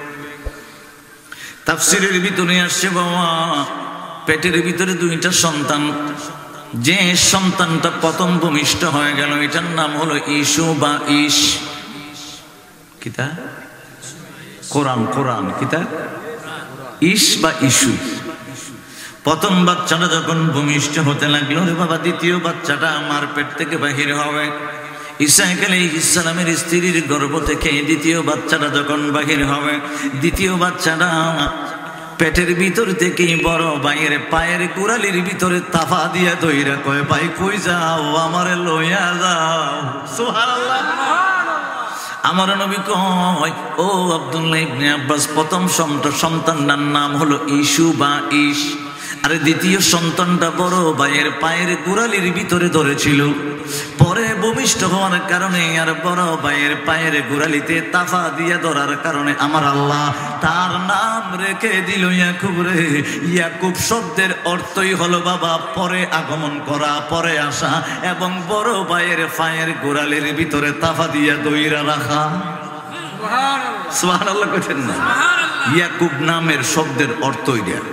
Speaker 1: তাফসীরের ভিতরে আসছে, বাবা পেটের ভিতরে দুইটা সন্তান, যে সন্তানটা প্রথম ভূমিষ্ঠ হয়ে গেল এটার নাম হলো ইসু বা ইস। কিতা? কোরআন কোরআন কিতা? ইস বা ইসু। প্রথম বাচ্চাটা যখন ভূমিষ্ঠ হতে লাগলো, রে বাবা দ্বিতীয় বাচ্চাটা আমার পেট থেকে বাহির হবে। ইসহাক আলাইহিস সালামের স্ত্রীর গর্ভ থেকে দ্বিতীয় বাচ্চাটা যখন বাহির হবে, দ্বিতীয় বাচ্চাটা পেটের ভিতর থেকে বড় ভাইয়ের পায়ের গোড়ালির ভিতরে তাফা দিয়া ধইরা কয়, ভাই কই যাও, আমারে লইয়া যাও। সুবহানাল্লাহ। আমার নবী কয়, ও আব্দুল্লাহ ইবনে আব্বাস, প্রথম সন্তানটার নাম হলো ইসু বা ইস, আর দ্বিতীয় সন্তানটা বড় ভাইয়ের পায়ের গোড়ালির ভিতরে ধরেছিল। পরে ভূমিষ্ঠ হওয়ার কারণে আর বড় ভাইয়ের পায়ের গোড়ালিতে তাফা দিয়া ধরার কারণে আমার আল্লাহ তার নাম রেখে দিল ইয়াকুব রে। ইয়াকুব শব্দের অর্থই হলো বাবা পরে আগমন করা, পরে আসা, এবং বড় ভাইয়ের পায়ের গোড়ালির ভিতরে তাফা দিয়া দইরা রাখা। সুবহানাল্লাহ। সুবহানাল্লাহ কইতেন না? ইয়াকুব নামের শব্দের অর্থই দেয়া।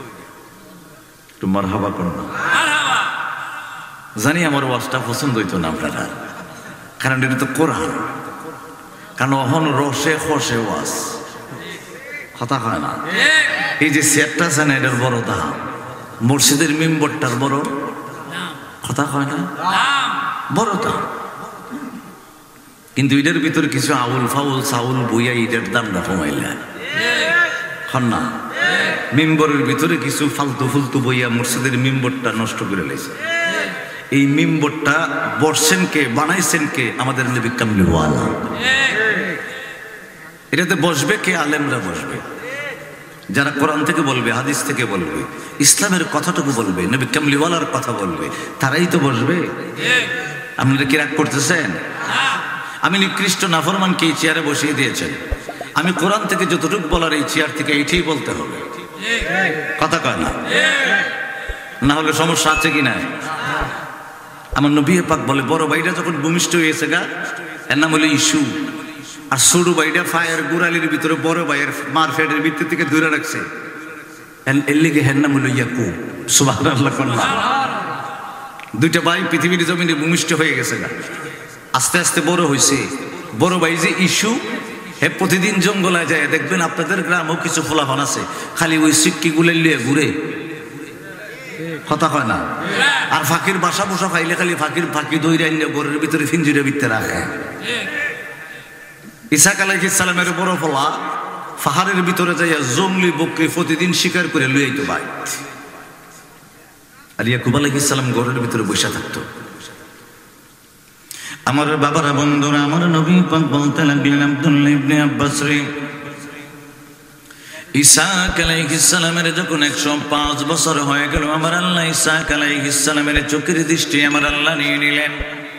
Speaker 1: তোমার হাবা কোন না? জানি আমার ওয়াজটা পছন্দ হইতো না আপনারা, কারণ এটা তো কোরআন, কারণ অহন রসে খসে ওয়াজ কথা হয় না। এই যে সেটটা আছে না, এটার বড় দাম, মসজিদের মেম্বরটার বড় কথা হয় না, বড় দাম। কিন্তু এটার ভিতরে কিছু আউল ফাউল চাউল বইয়া এটার দামটা কমাইলা হন না। মেম্বরের ভিতরে কিছু ফালতু ফুলতু বইয়া মসজিদের মেম্বরটা নষ্ট করে লেছে। এই মেম্বরটা বসছেন কে, বানাইছেন কে? আমাদের নবী কামলিওয়ালা। এটাতে বসবে কে? আলেমরা বসবে, যারা কোরআন থেকে বলবে, হাদিস থেকে বলবে, ইসলামের কথাটুকু বলবে, নবী কামলিওয়ালার কথা বলবে, তারাই তো বসবে। আপনারা কি রাগ করতেছেন? আমি নিকৃষ্ট নাফরমানকে এই চেয়ারে বসিয়ে দিয়েছেন, আমি কোরআন থেকে যতটুকু বলার এই চেয়ার থেকে এইটাই বলতে হবে। কথা কয় না? না হলে সমস্যা আছে কি না? আমার নবী পাক বলে, বড় ভাইটা যখন ভূমিষ্ঠ হয়েছে গা, এর নাম হলো ইসু, আর ছোট ভাইটা ফায়ের গোড়ালির ভিতরে বড় ভাইয়ের মার ফেটের ভিতর থেকে ধরে রাখছে, এর লিগে হের নাম হলো ইয়াকুব। সুবহানাল্লাহ। দুইটা ভাই পৃথিবীর জমিনে ভূমিষ্ঠ হয়ে গেছে গা, আস্তে আস্তে বড় হয়েছে। বড় ভাই যে ইসু, হে প্রতিদিন জঙ্গলে যায়, দেখবেন আপনাদের গ্রামও কিছু ফোলাফান আছে, খালি ওই সিটকি গুলে লিয়ে ঘুরে, কথা হয় না। আর ফাঁকির বাসা বসা খাইলে খালি ফাঁকির ফাঁকি দইরা নিয়ে ঘরের ভিতরে ফিঞ্জিরের ভিতরে রাখে। ইসহাক আলাইহিস সালামের বড় ফলা পাহাড়ের ভিতরে যাইয়া জঙ্গলি বকরি প্রতিদিন শিকার করে লুই আইতো ভাই। আর ইয়াকুব আলাইহিস সালাম ঘরের ভিতরে বসে থাকতো। আমার বাবারা, বন্ধুরা, আমার নবী পাক বলতে লাগলেন, আব্দুল্লাহ ইবনে আব্বাস রে, ইসহাক আলাইহিস সালামের যখন একশো পাঁচ বছর হয়ে গেল, আমার আল্লাহ ইসহাক আলাইহিস সালামের চোখের দৃষ্টি আমার আল্লাহ নিয়ে নিলেন।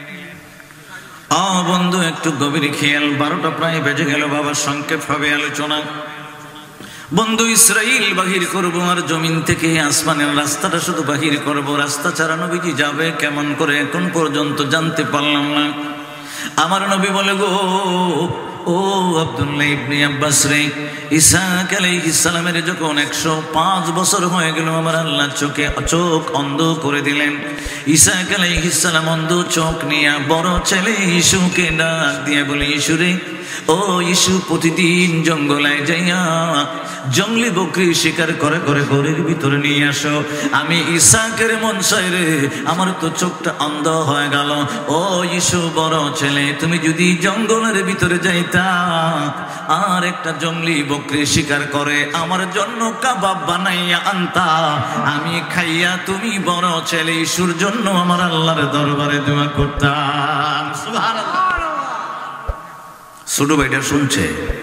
Speaker 1: ও বন্ধু, একটু গভীর খেয়াল, বারোটা প্রায় বেজে গেল বাবার, সংক্ষেপ হবে আলোচনা। বন্ধু ইসরাইল বাহির করব আর জমিন থেকে আসমানের রাস্তাটা শুধু বাহির করব, রাস্তা ছাড়া নবীজি যাবে কেমন করে এখন পর্যন্ত জানতে পারলাম না। আমার নবী বলে, গো ও আব্দুল্লাহ ইবনে আব্বাস রে, ইসহাক আলাইহিস সালামের যখন একশো পাঁচ বছর হয়ে গেল আমার আল্লাহ চোখে চোখ অন্ধ করে দিলেন। ইসহাক আলাইহিস সালাম অন্ধ চোখ নিয়ে বড় ছেলে ইসুকে ডাক দিয়ে বলে, ইসুরে ও ইসু, প্রতিদিন জঙ্গলে যাইয়া জঙ্গলি বকরি শিকার করে করে ঘরের ভিতরে নিয়ে আসো। আমি ইসহাকের মন চাই রে, আমার তো চোখটা অন্ধ হয়ে গেল। ও ইসু বড় ছেলে, তুমি যদি জঙ্গলের ভিতরে যাইতা আর একটা জঙ্গলি বকরি শিকার করে আমার জন্য কাবাব বানাইয়া আনতা, আমি খাইয়া তুমি বড় ছেলে ইসুর জন্য আমার আল্লাহর দরবারে দোয়া করতাম। সুবহানাল্লাহ। ছোট ভাইটা শুনছে,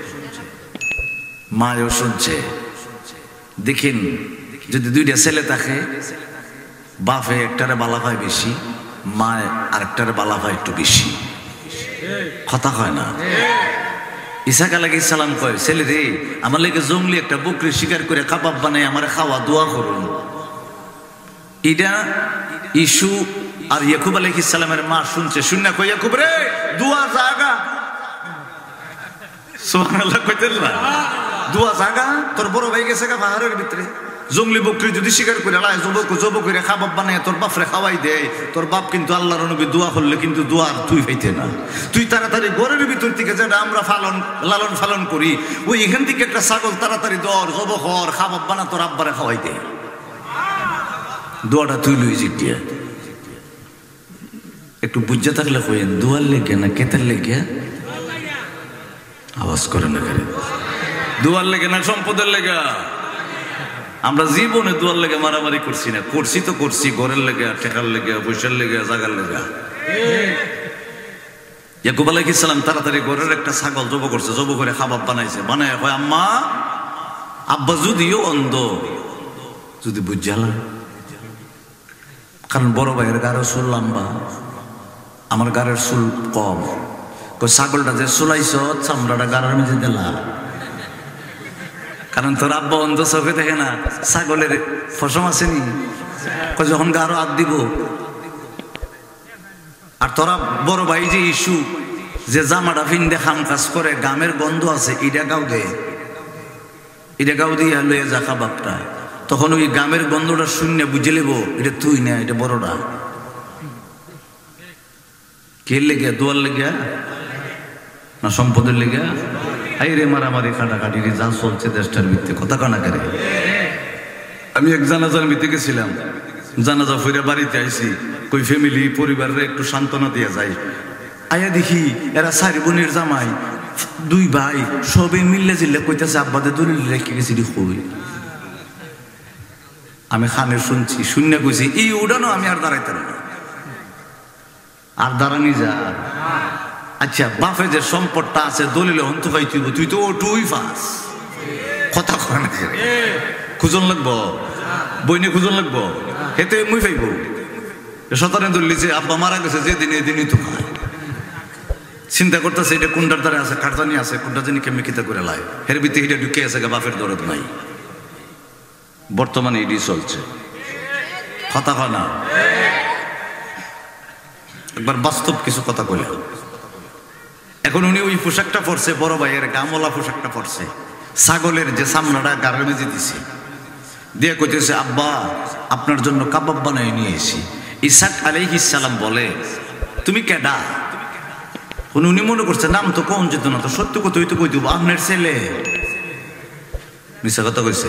Speaker 1: মায়ও শুনছে। দেখেন, যদি দুইটা ছেলে থাকে, বাপে একটারে বালা পায় বেশি, মায় আরেকটারে বালা পায় একটু বেশি। কথা হয় না? ইসহাক আলাইহিস সালাম কয়, ছেলে রে, আমার লেগে জঙ্গলি একটা বকরি শিকার করে কাবাব বানায় আমার খাওয়া, দোয়া করুন। এটা ইসু আর ইয়াকুব আলাইহিস সালামের মা শুনছে। শুনে কয়, ইয়াকুব রে, দোয়া জাগা। সুবহানাল্লাহ কইতেন না? দোয়া জাগা, তোর বড় ভাই গেছে গা পাহাড়ের ভিতরে, জঙ্গলি বকরি যদি শিকার করে লাই জবক জব করে খাবাব বানায় তোর বাপরে খাওয়াই দেয়, তোর বাপ কিন্তু আল্লাহর নবী দোয়া করলে কিন্তু দোয়া আর তুই হইতে না। তুই তাড়াতাড়ি ঘরের ভিতর থেকে যেটা আমরা পালন লালন পালন করি, ওই এখান থেকে একটা ছাগল তাড়াতাড়ি দর জব কর, খাবাব বানা তোর আব্বারে খাওয়াই দেয়। দোয়াটা তুই লই জিটিয়া একটু বুঝে থাকলে কইেন, দোয়ার লেগে না কেতের লেগে? আওয়াজ করে না কেন? দোয়ার লেগে না সম্পদের লেগা? আমরা জীবনে দোয়ার লেগে মারামারি করছি না, করছি তো করছি ঘরের লেগে, টেকার লেগে, পয়সার লেগে, জাগার লেগে। ইয়াকুব আলাইহিস সালাম তাড়াতাড়ি ঘরের একটা ছাগল জব করছে, জব করে খাবার বানাইছে, বানায় কয়, আম্মা আব্বা যদিও অন্ধ, যদি বুঝালা, কারণ বড় ভাইয়ের গাড়ের চুল লম্বা, আমার গাড়ের চুল কম, ছাগলটা যে চুলাইছ চামড়াটা গাড়ার মেঝে দিলা, কারণ তোর আব্বা অন্ধ চোখে দেখে না, ছাগলের ফসম আসেনি, যখন গাড়ো হাত দিব। আর তোরা বড় ভাই যে ইস্যু যে জামাটা ফিন্দে খাম কাজ করে, গামের গন্ধ আছে, ইটা গাও দে, এটা গাও দিয়া লয়ে যা খাবারটা, তখন ওই গামের গন্ধটা শূন্য বুঝে নেব এটা তুই না, এটা বড়টা। কে লেগে? দোয়ার লেগে না সম্পদের লেগে? এই রে মারামারি কাটাকাটি যা চলছে দেশটার ভিত্তি, কথা কানা করে। আমি এক জানাজার ভিত্তি গেছিলাম, জানাজা ফিরে বাড়িতে আইসি, কই ফ্যামিলি পরিবারের একটু সান্ত্বনা দিয়ে যাই। আয়া দেখি এরা চারি বোনের জামাই দুই ভাই সবে মিললে জিল্লে কইতেছে, আব্বাদের দলিল রেখে গেছি কই। আমি খানের শুনছি, শূন্য কইছি এই উড়ানো আমি আর দাঁড়াইতে না, আর দাঁড়ানি যা। আচ্ছা, বাপে যে সম্পদটা আছে দলিলে হন্তু ভাই, তুই তুই তো ওটুই ফাস, কথা কয় না, খুঁজন লাগবো, বইনে খুঁজন লাগবো, হেতে মুই পাইব। সতানে ধরলি যে আব্বা মারা গেছে যে দিন, এদিনই তো খায়। চিন্তা করতেছে এটা কোনটার দ্বারা আছে, কারদানি আছে, কোনটা জানি কেমনি কিতা করে লাই, হের ভিত্তি এটা ঢুকে আছে, বাপের দরদ নাই। বর্তমানে এটি চলছে, কথা হয় না। একবার বাস্তব কিছু কথা কইলে, এখন উনি ওই পোশাকটা পরছে, বড় ভাইয়ের গামলা পোশাকটা পরছে, ছাগলের যে সামনাটা গাড়ের মেঝে দিছে, দিয়ে কইতেছে, আব্বা আপনার জন্য কাবাব বানাই নিয়ে এসি। ইসহাক আলাইহিস সালাম বলে, তুমি কেডা? উনি মনে করছে নাম তো কোন যেত না, তো সত্য কথা হইতে কই দিব, আপনার ছেলে। মিশা কথা কইছে।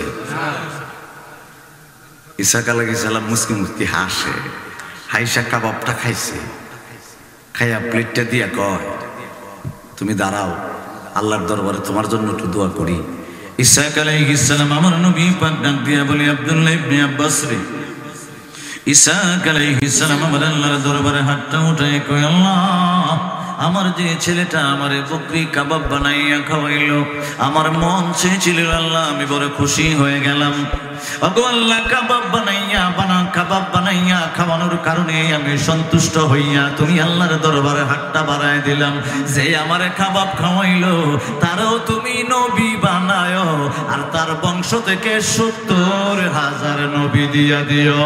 Speaker 1: ইসহাক আলাইহিস সালাম মুসকি মুসকি হাসে, হাইসা কাবাবটা খাইছে, খাইয়া প্লেটটা দিয়া কয়, তুমি দাঁড়াও, আল্লাহর দরবারে তোমার জন্য একটু দোয়া করি। ইসহাক আলাইহিস সালাম আমার নবী পাক ডাক দিয়া বলে, আব্দুল্লাহ ইবনে আব্বাস রে, ইসহাক আলাইহিস সালাম আমার আল্লাহর দরবারে হাতটা উঠায় কয়, আল্লাহ আমার যে ছেলেটা আমারে বকরি কাবাব বানাইয়া খাওয়াইলো, আমার মন চেয়েছিল আল্লাহ, আমি বড় খুশি হয়ে গেলাম। ওগো আল্লাহ কাবাব বানাইয়া বানা কাবাব বানাইয়া খাওয়ানোর কারণে আমি সন্তুষ্ট হইয়া তুমি আল্লাহর দরবারে হাতটা বাড়ায় দিলাম। যে আমারে কাবাব খাওয়াইলো তারও তুমি নবী বানায়, আর তার বংশ থেকে সত্তর হাজার নবী দিয়া দিও।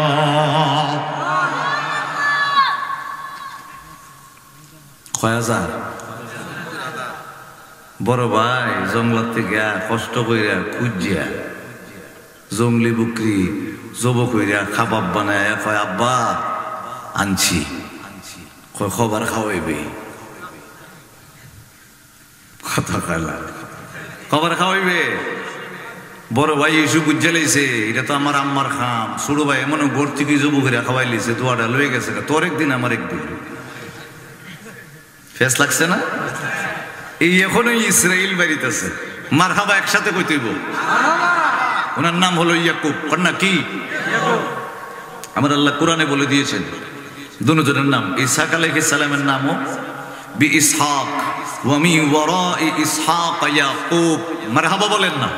Speaker 1: কয় হাজার? বড় ভাই জঙ্গলার থেকে কষ্ট কইরা খুঁজিয়া জঙ্গলি বুকরি জবক কইরা খাবাব বানায় কয় আব্বা আনছি, কয় খবর খাওয়াইবে, কথা কয়লা খবর খাওয়াইবে। বড় ভাই এসে বুঝে লাইছে এটা তো আমার আম্মার খাম। ছোট ভাই এমন গোর থেকে জবু করে খাওয়াই লিছে, দোয়াটা লয়ে গেছে, তোর একদিন আমার একদিন। ফেস লাগছে না? এই এখনো ইসরাইল বাড়িতেছে মারহাবা একসাথে কইতেইব। ওনার নাম হলো ইয়াকুব, কন্যা কি? আমার আল্লাহ কোরআনে বলে দিয়েছেন দুজনের নাম। ইসহাক আলাইহিস সালামের নামও বি ইসহাক ওয়া মিন ওয়ারাই ইসহাক ইয়াকুব। মারহাবা বলেন না?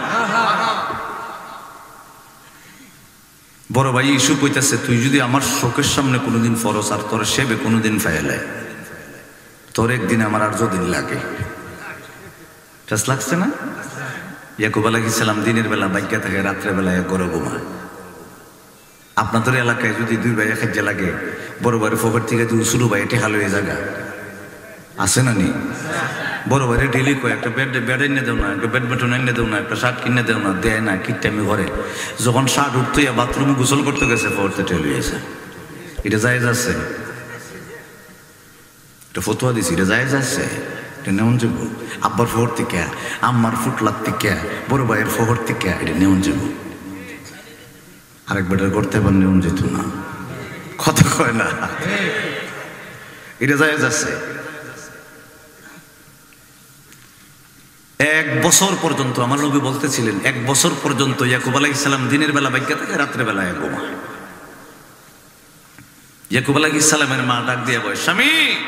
Speaker 1: বড় ভাই ইস্যু কইতাছে তুই যদি আমার চোখের সামনে কোনোদিন ফরস আর তোর সেবে কোনোদিন ফাইলে, তোর একদিন আমার আর যদিন লাগে। টেস্ট লাগছে না? ইয়াকুব আলাইহিস সালাম দিনের বেলা বাইকা থাকে, রাত্রে বেলায় গরো ঘুমায়। আপনাদের এলাকায় যদি দুই ভাই এক লাগে, বড় ভাইয়ের ফোকর থেকে তুই শুরু ভাই এটি হাল হয়ে জায়গা আছে না নি? বড় ভাইয়ের ডেলি কয় একটা ব্যাট ব্যাট এনে দেও না, একটা ব্যাডমিন্টন এনে দেও না, একটা শার্ট কিনে দেও না, দেয় না। কি টাইমে ঘরে যখন শার্ট উঠতে বাথরুমে গোসল করতে গেছে ফোরতে টেল হয়েছে। এটা জায়েজ আছে? এটা ফতোয়া দিছি, এটা জায়েজ আছে? এটা নেমন যাব। আব্বার ফোহর থেকে আম্মার ফুটলার থেকে বড় ভাইয়ের ফোহর থেকে এটা নেমন যাব। আরেক বেটার করতে পার নেমন যেত না, কথা কয় না। এটা জায়েজ আছে। এক বছর পর্যন্ত আমার নবী বলতেছিলেন, এক বছর পর্যন্ত ইয়াকুব আলাইহিস সালাম দিনের বেলা বাইকা থাকে, রাত্রে বেলা ঘুমায়। ইয়াকুব আলাইহিস সালামের মা ডাক দিয়ে বলে, স্বামী।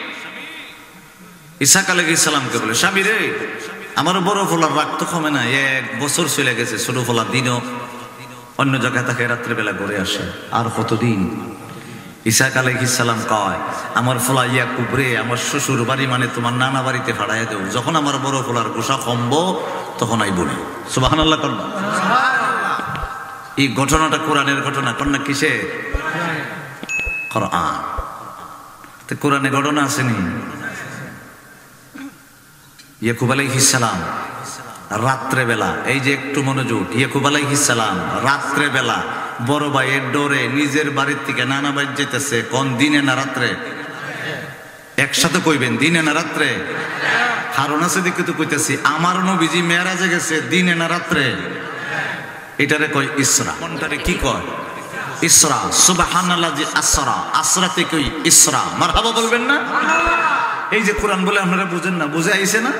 Speaker 1: ইসহাক আলাইহিস সালামকে বলে, স্বামী রে, আমার বড় ফলার রাগ তো কমে না, এক বছর চলে গেছে। ছোট ফলা দিনও অন্য জায়গায় থাকে, রাত্রে বেলা ঘুরে আসে, আর কতদিন? ইসহাক আলাইহিস সালাম কয়, আমার ফলা ইয়াকুব রে, আমার শ্বশুর বাড়ি মানে তোমার নানা বাড়িতে ফাড়াইয়া দেও, যখন আমার বড় ফলার গোসা কমব তখন আইব না। সুবহানাল্লাহ কর না। এই ঘটনাটা কোরআনের ঘটনা, কন্যা কিসে? কোরআন। তো কোরআনে ঘটনা আসেনি? ইয়াকুব আলাইহিস সালাম রাত্রে বেলা, এই যে একটু মনোযোগ, ইয়াকুব আলাইহিস সালাম রাত্রে বেলা বড় ভাইয়ের ডোরে নিজের বাড়ির থেকে নানা বাড়ি যেতেছে। কোন দিনে না রাত্রে? একসাথে কইবেন, দিনে না রাত্রে? কারণ আছে দেখে তো কইতেছি, আমার নবীজি মেরাজে গেছে দিনে না রাত্রে? এটারে কয় ইসরা। কোনটারে কি কয়? ইসরা। সুবহানাল্লাহি আসরা, আসরাতে কই ইসরা। মারহাবা বলবেন না? এই যে কোরআন বলে আপনারা বুঝেন না, বুঝে আইছে না?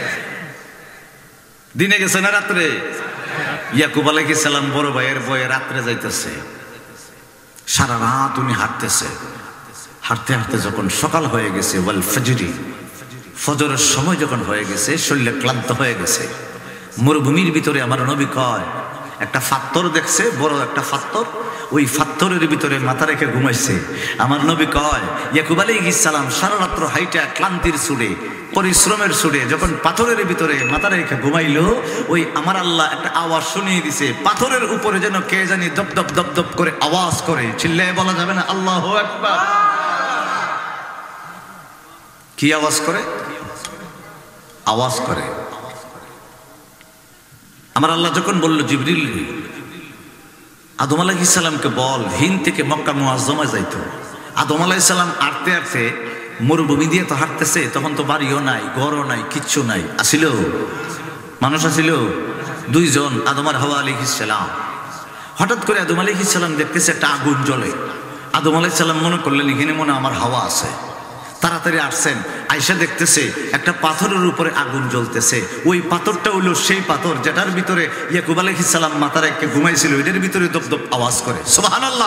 Speaker 1: দিনে গেছে না রাত্রে? ইয়াকুব আলাইহিস সালাম বড় ভাইয়ের বয়ে রাত্রে যাইতেছে, সারা রাত উনি হাঁটতেছে। হাঁটতে হাঁটতে যখন সকাল হয়ে গেছে, ওয়াল ফজরি, ফজরের সময় যখন হয়ে গেছে, শরীরে ক্লান্ত হয়ে গেছে, মরুভূমির ভিতরে আমার নবী কয় একটা ফাত্তর দেখছে, বড় একটা ফাত্তর, ওই ফাত্তরের ভিতরে মাথা রেখে ঘুমাইছে। আমার নবী কয় ইয়াকুব আলাইহিস সালাম সারা রাত্র হাইটা ক্লান্তির সুরে, পরিশ্রমের সুরে যখন পাথরের ভিতরে মাথা রেখে ঘুমাইলো, ওই আমার আল্লাহ একটা আওয়াজ শুনিয়ে দিছে, পাথরের উপরে যেন কে জানি দপ দপ দপ দপ করে আওয়াজ করে। চিল্লায় বলা যাবে না আল্লাহু আকবার? কি আওয়াজ করে? আওয়াজ করে। আমার আল্লাহ যখন বলল জিবরিল আদম আলাইহিস সালামকে বল হিন্দ থেকে মক্কা মুআজ্জমা যাইতো। আদম আলাইহিস সালাম হাঁটতে হাঁটতে মরুভূমি দিয়ে তো হাঁটতেছে, তখন তো বাড়িও নাই, ঘরও নাই, কিচ্ছু নাই। আসিল মানুষ, আসিল দুইজন, আদম আর হাওয়া আলাইহিস সালাম। হঠাৎ করে আদম আলাইহিস সালাম দেখতেছে একটা আগুন জ্বলে। আদম আলাইহিস সালাম মনে করলেন এখানে মনে আমার হাওয়া আছে, তাড়াতাড়ি আসছেন। আয়সা দেখতেছে একটা পাথরের উপরে আগুন জ্বলতেছে। ওই পাথরটা হইল সেই পাথর যেটার ভিতরে ইয়াকুব আলাইহিস সালাম মাথা রেখে ঘুমাইছিল, এটার ভিতরে দপ দপ আওয়াজ করে। সুবহানাল্লাহ।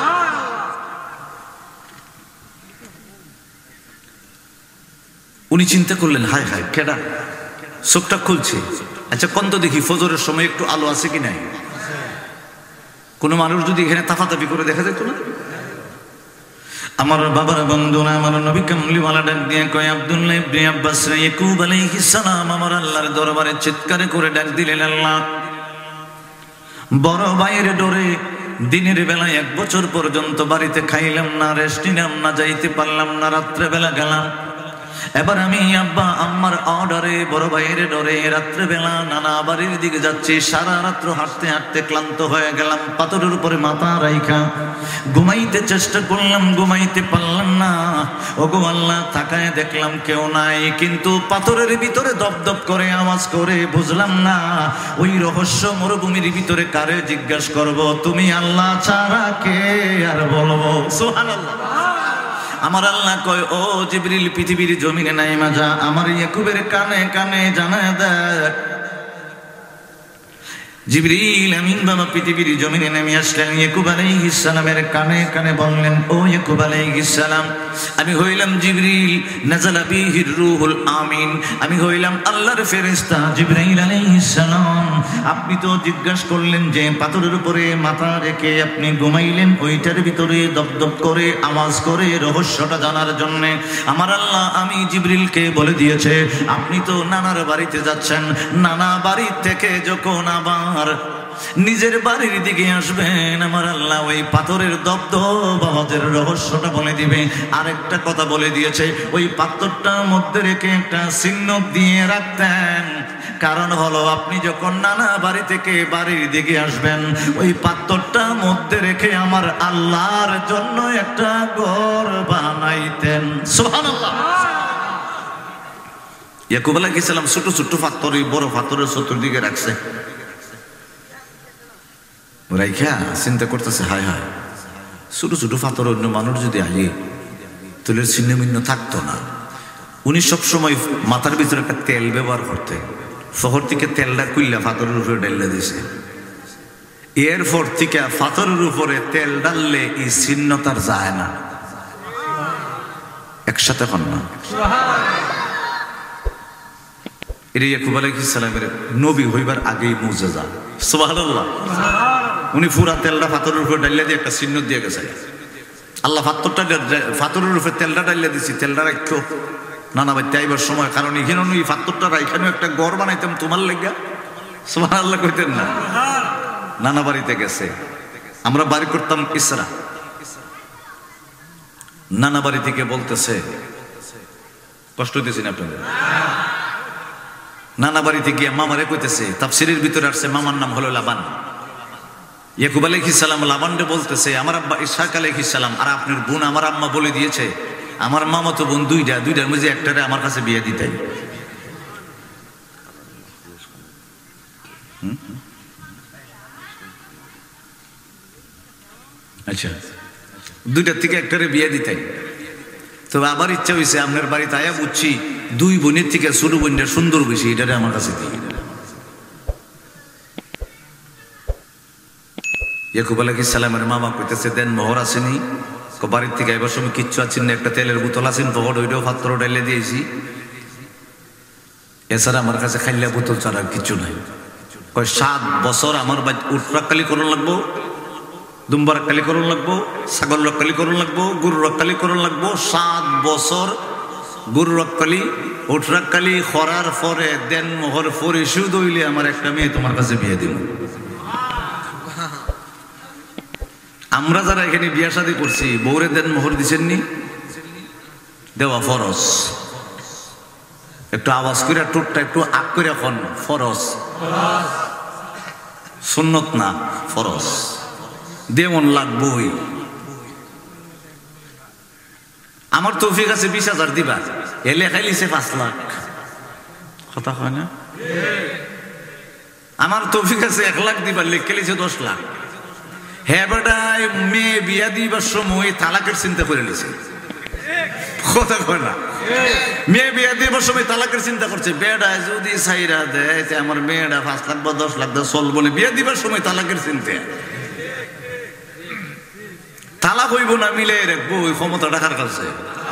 Speaker 1: উনি চিন্তা করলেন হায় হায় কেডা, চোখটা খুলছে, আচ্ছা কন্ত দেখি ফজরের সময় একটু আলো আছে কি নাই। কোনো মানুষ যদি এখানে তাফাতাফি করে দেখা যেত না? আমার বাবার বন্ধুরা, আমার নবী কামলিওয়ালা ডাক দিয়ে কয়, আব্দুল্লাহ ইবনে আব্বাস রে ইয়াকুব আলাইহিস সালাম আমার আল্লাহর দরবারে চিৎকার করে ডাক দিলেন, আল্লাহ বড় ভাইয়ের ডরে দিনের বেলায় এক বছর পর্যন্ত বাড়িতে খাইলাম না, রেস্ট নিলাম না, যাইতে পারলাম না, রাত্রে বেলা গেলাম। এবার আমি আব্বা আম্মার অর্ডারে বড় ভাইয়ের ডরে রাত্রে বেলা নানা বাড়ির দিকে যাচ্ছি। সারা রাত্র হাঁটতে হাঁটতে ক্লান্ত হয়ে গেলাম। পাথরের উপরে মাথা রাইখা ঘুমাইতে চেষ্টা করলাম, ঘুমাইতে পারলাম না। ওগো আল্লাহ, তাকায় দেখলাম কেউ নাই, কিন্তু পাথরের ভিতরে দপদপ করে আওয়াজ করে বুঝলাম না ওই রহস্য মরুভূমির ভিতরে কারে জিজ্ঞাসা করব? তুমি আল্লাহ ছাড়া কে আর বলবো? সুবহানাল্লাহ। আমার আল্লাহ কয়, ও জিবরিল, পৃথিবীর জমিনে নাই মাজা, আমার ইয়াকুবের কানে কানে জানায় দেখ। জিবরিল আমিন বাবা পৃথিবীর জমিনে নেমে আসলেন, ইয়াকুব আলাইহিস সালামের কানে কানে বললেন, ও ইয়াকুব আলাইহিস সালাম, আমি হইলাম জিবরিল, নাযালা বিহির রূহুল আমিন, আমি হইলাম আল্লাহর ফেরেশতা জিবরাইল আলাইহিস সালাম। আপনি তো জিজ্ঞাসা করলেন যে পাথরের উপরে মাথা রেখে আপনি ঘুমাইলেন, ওইটার ভিতরে দপদপ করে আওয়াজ করে রহস্যটা জানার জন্য। আমার আল্লাহ আমি জিবরিলকে বলে দিয়েছে, আপনি তো নানার বাড়িতে যাচ্ছেন, নানা বাড়ি থেকে যখন আবার নিজের বাড়ির দিকে আসবেন, আমার আল্লাহ ওই পাথরের দপদপ আওয়াজের রহস্যটা বলে দিবে। আরেকটা কথা বলে দিয়েছে, ওই পাথরটার মধ্যে রেখে একটা চিহ্ন দিয়ে রাখতেন, কারণ হলো আপনি যখন নানা বাড়ি থেকে বাড়ির দিকে আসবেন, ওই পাথরটার মধ্যে রেখে আমার আল্লাহর জন্য একটা ঘর বানাইতেন। সুবহানাল্লাহ। ইয়াকুব আলাইহিস সালাম ছোট ছোট পাথর বড় পাথরের চতুর্দিকে রাখছে, রাইখা চিন্তা করতেছে, হায় হায়, ছোট ছোট পাথর অন্য মানুষ যদি আগে তুলের ছিন্ন মিন্ন থাকতো না। উনি সবসময় মাথার ভিতরে একটা তেল ব্যবহার করতে, শহর থেকে তেলটা কুইল্লা পাথরের উপরে ডাইলে দিছে। এরপর থেকে পাথরের উপরে তেল ডাললে এই ছিন্নতার যায় না। একসাথে হন না। এটা ইয়াকুব আলাইহিস সালামের নবী হইবার আগেই মুজিজা। সুবহানাল্লাহ। উনি পুরা তেলটা পাথরের উপরে ডাইলে দিয়ে একটা চিহ্ন দিয়ে গেছে, আল্লাহ পাথরটা পাথরের উপরে তেলটা ডাইলে দিছি, তেলটা রাখো নানা বাড়িতে আইবার সময়, কারণ এখানে এই পাথরটা এখানেও একটা ঘর বানাইতাম তোমার লেগা। সুবহানাল্লাহ কইতেন না? নানা বাড়িতে গেছে, আমরা বাড়ি করতাম ইসরা, নানা বাড়ি থেকে বলতেছে, কষ্ট দিয়েছি না আপনাদের? নানা বাড়িতে গিয়ে মামারে কইতেছে, তাফসীরের ভিতরে আসছে মামার নাম হলো লাবান। ইয়াকুব আলাইহিস সালাম লাবানকে বলতেছে, আমার আব্বা ইসহাক আলাইহিস সালাম আর আপনার বোন আমার আম্মা বলে দিয়েছে আমার মামাতো বোন দুইটা, দুইটার মধ্যে একটারে আমার কাছে বিয়ে দিতে। আচ্ছা, দুইটার থেকে একটারে বিয়ে দিতে। তবে আবার ইচ্ছা হয়েছে আপনার বাড়িতে আয়া বুঝছি দুই বোনের থেকে ছোট বোনটা সুন্দর বেশি, এটারে আমার কাছে দিয়ে। ইয়াকুব আলাইহিস সালামের মামা কইতেছে, দেন মোহর আসেনি? বাড়ির থেকে এবার সময় কিচ্ছু আছেন না, একটা তেলের বোতল আছেন, পকেট ওইটাও পাত্র ডাইলে দিয়েছি, এছাড়া আমার কাছে খাইলা বোতল ছাড়া কিছু নাই। কয় সাত বছর আমার উট রক্কালি করুন লাগবো, দুম্বা রক্কালি করুন লাগবো, ছাগল রক্কালি করুন লাগবো, গরু রক্কালি করুন লাগবো। সাত বছর গরু রক্কালি উট রক্কালি করার পরে দেন মোহর পরিশোধ হইলে আমার একটা মেয়ে তোমার কাছে বিয়ে দিব। আমরা যারা এখানে বিয়া শাদী করছি, বউরে দেন মোহর দিচ্ছেন নি? দেওয়া ফরজ। একটু আওয়াজ করে টুটটা একটু আগ করে এখন ফরজ, সুন্নত না ফরজ। দেমন লাগবই। আমার তৌফিক আছে বিশ হাজার দিবা, এলে খাইলিছে পাঁচ লাখ, কথা হয় না? আমার তৌফিক আছে এক লাখ দিবা, লেখে লিছে দশ লাখ। হ্যাঁ বেটা, মেয়ে বিয়া দিবার সময় তালাকের চিন্তা করে নিছে, কথা কয় না? মেয়ে বিয়া দিবার সময় তালাকের চিন্তা করছে, বেটা যদি সাইরা দেয় আমার মেয়েটা পাঁচ লাখ বা দশ লাখ দা চল বলে বিয়া দিবার সময় তালাকের চিন্তা। তালাক হইব না মিলে রাখবো, ওই ক্ষমতা টাকার কাছে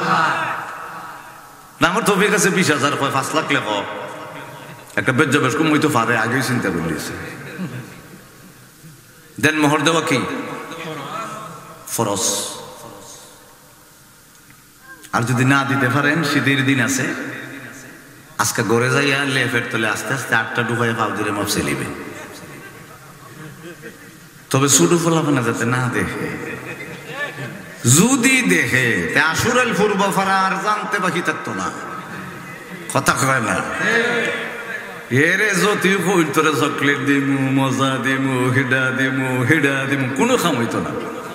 Speaker 1: না। আমার তৌফিক আছে বিশ হাজার, কয় পাঁচ লাখ লেখ একটা বেজ বেশ কম হইতে পারে, আগেই চিন্তা করে নিয়েছে। দেন মোহর দেওয়া কি ফরজ। আর যদি না দিতে পারেন শীতের দিন আছে, আজকে গড়ে যাইয়া লেফের তলে আস্তে আস্তে আটটা ডুবাই ভাব দিলে মাপ চেলিবে। তবে শুধু ফলাফানা যাতে না দেখে, যদি দেখে আসুরাল পূর্ব ফারার জানতে বাকি থাকতো না, কথা কয় না। এরে যদি কই তোরে চকলেট দিমু, মজা দিমু, হিডা দিমু, হিডা দিমু, কোনো খাম হইতো না।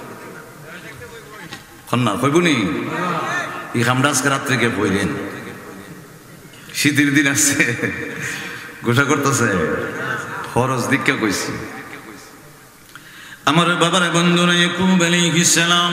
Speaker 1: না কইবনি এই খামটা আজকে রাত্রে কে বইলেন, শীতের দিন আছে, গোসা করতেছে, খরচ দীক্ষা কইছি। আমার বাবার বন্ধুরা ইয়াকুব আলাইহিস সালাম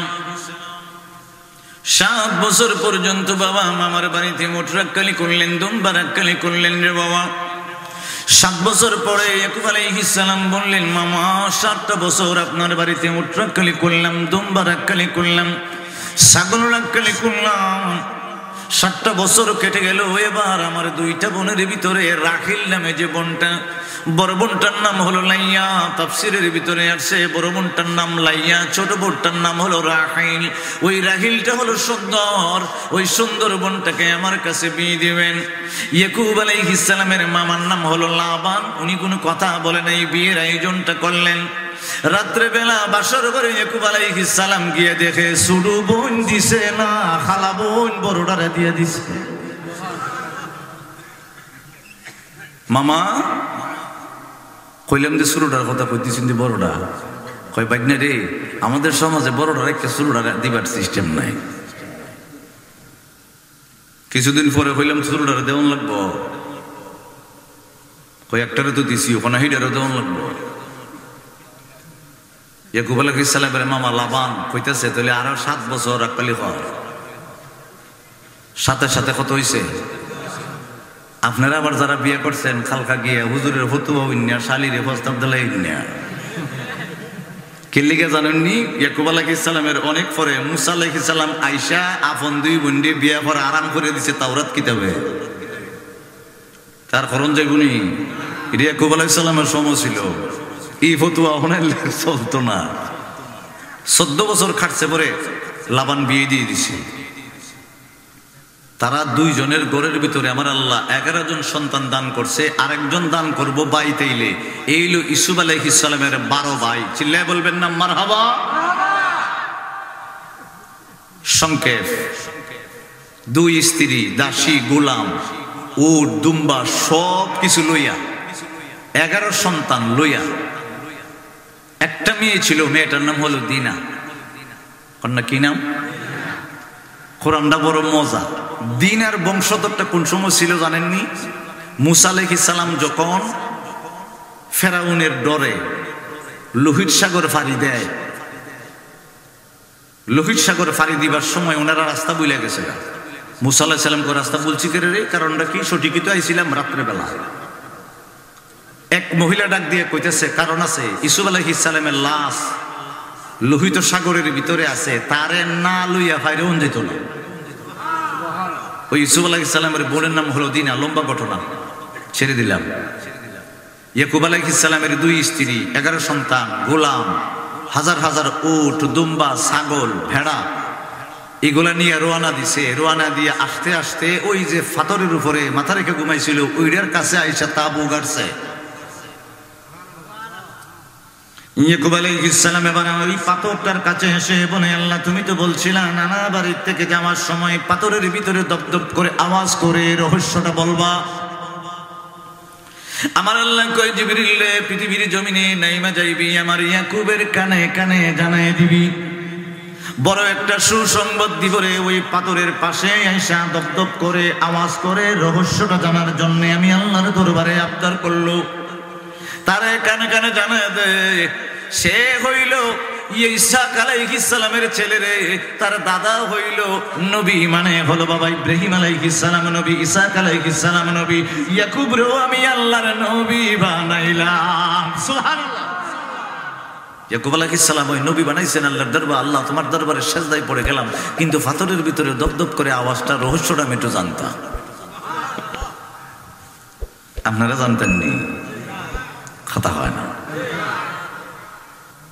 Speaker 1: সাত বছর পর্যন্ত বাবা আমার বাড়িতে মোটরাক্কালি করলেন, দুম্বারাক্কালি করলেন রে বাবা। সাত বছর পরে ইয়াকুব আলাইহিস সালাম বললেন, মামা সাতটা বছর আপনার বাড়িতে মোটরাক্কালি করলাম, দুম্বারাক্কালি করলাম, ছাগল রাক্কালি করলাম, সাতটা বছর কেটে গেল। এবার আমার দুইটা বোনের ভিতরে রাখিল নামে যে বোনটা, বড় বোনটার নাম হলো লাইয়া, তাফসিরের ভিতরে আসছে বড় বোনটার নাম লাইয়া, ছোট বোনটার নাম হলো রাহিল। ওই রাহিলটা হলো সুন্দর, ওই সুন্দর বোনটাকে আমার কাছে বিয়ে দিবেন। ইয়াকুব আলাইহিস সালামের মামার নাম হলো লাবান, উনি কোনো কথা বলে নাই, বিয়ের আয়োজনটা করলেন। রাত্রে বেলা বাসর ঘরে ইয়াকুব আলাইহিস সালাম গিয়ে দেখে সুডু বোন দিছে না, খালা বোন বড়টারে দিয়ে দিছে। মামা কইলাম যে সুরুটার কথা কইতেছেন যে বড়টা, কয় বাইনা রে আমাদের সমাজে বড়টার একটা সুরুটা দিবার সিস্টেম নাই। কিছুদিন পরে কইলাম সুরুটার দেওয়ান লাগবো, কয় একটারে তো দিছি, ওখানে হিডারও দেওয়ান লাগবো। ইয়াকুব আলাইহিস সালামের মামা লাবান কইতেছে তাহলে আরো সাত বছর রাখলি হয়, সাথে সাথে কত হইছে? আপনারা আবার যারা বিয়ে করছেন খালকা গিয়ে হুজুরের ফতুয়া ইন্যা, শালিরে প্রস্তাব দিলে ইন্যা, কেলিকে জানেননি? ইয়াকুব আলাইহিস সালামের অনেক পরে মুসা আলাইহিস সালাম আয়েশা আপন দুই বন্ডি বিয়ে করে আরাম করে দিছে তাওরাত কিতাবে, তার করণ যাইবনি। এটা ইয়াকুব আলাইহিস সালামের সময় ছিল, এই ফতুয়া ওখানে চলতো না। চোদ্দ বছর খাটছে পরে লাবান বিয়ে দিয়ে দিছে। তারা দুইজনের ঘরের ভিতরে আমার আল্লাহ এগারো জন সন্তান দান করছে, আরেকজন দান করব বাইতেইলে। এইলো ইসুফ আলাইহিস সালামের বারো ভাই, চিল্লায় বলবেন না মারহাবা। সংক্ষেপ, দুই স্ত্রী, দাসী, গোলাম, উট, দুম্বা সব কিছু লইয়া এগারো সন্তান লইয়া একটা মেয়ে ছিল, মেয়েটার নাম হলো দিনা। কন্যা কি নাম? কোরআনটা বড় মজা। দিনার বংশধরটা কোন সময় ছিল জানেননি? মুসা আলাইহিস সালাম যখন ফেরাউনের ডরে লোহিত সাগর ফাড়ি দেয়, লোহিত সাগর ফাড়ি দিবার সময় ওনারা রাস্তা ভুলে গেছে। মুসা আলাইহিস সালামকে রাস্তা বলছি কে রে, কারণটা কি? সঠিকই তো আইছিলাম রাত্রেবেলা। এক মহিলা ডাক দিয়ে কইতেছে কারণ আছে, ইসুফ আলাইহিস সালামের লাশ লোহিত সাগরের ভিতরে আছে, তারে না লইয়া ফাইরে ওন যেত না। ওই ইসুফ আলাইহিস সালামের বোনের নাম হলো দিনা। লম্বা ঘটনা, ছেড়ে দিলাম। ইয়াকুব আলাইহিস সালামের দুই স্ত্রী, এগারো সন্তান, গোলাম, হাজার হাজার উট, দুম্বা, ছাগল, ভেড়া, এগুলা নিয়ে রোয়ানা দিছে। রোয়ানা দিয়ে আসতে আসতে ওই যে ফাতরের উপরে মাথা রেখে ঘুমাইছিল ওইটার কাছে আইসা তাবু গাড়ছে। ইয়াকুব আলাইহিস সালাম এবার ওই পাথরটার কাছে এসে বলে, আল্লাহ তুমি তো বলছিলা নানা বাড়ির থেকে যাওয়ার সময় পাথরের ভিতরে দপদপ করে আওয়াজ করে রহস্যটা বলবা। আমার আল্লাহ কয়, জিবরিল রে পৃথিবীর জমিনে নাইমা যাইবি, আমার ইয়াকুবের কানে কানে জানায় দিবি, বড় একটা সুসংবাদ দিব রে। ওই পাথরের পাশে আইসা দপদপ করে আওয়াজ করে রহস্যটা জানার জন্য আমি আল্লাহর দরবারে আবদার করলো। তারে কানে কানে জানায় দে, সে হইল ইসাক আলাইহিস সালামের ছেলে রে, তার দাদা হইল নবী, মানে হলো বাবা ইব্রাহিম আলাইহিস সালাম নবী, ইসাক আলাইহিস সালাম নবী, ইয়াকুব রে আমি আল্লাহর নবী বানাইলাম। সুবহানাল্লাহ। ইয়াকুব আলাইহিস সালাম ওই নবী বানাইছেন আল্লাহর দরবার। আল্লাহ তোমার দরবারে সেজদায় পড়ে গেলাম, কিন্তু পাথরের ভিতরে দপদপ করে আওয়াজটা, রহস্যটা আমি একটু জানতাম। আপনারা জানতেননি? কথা হয় না।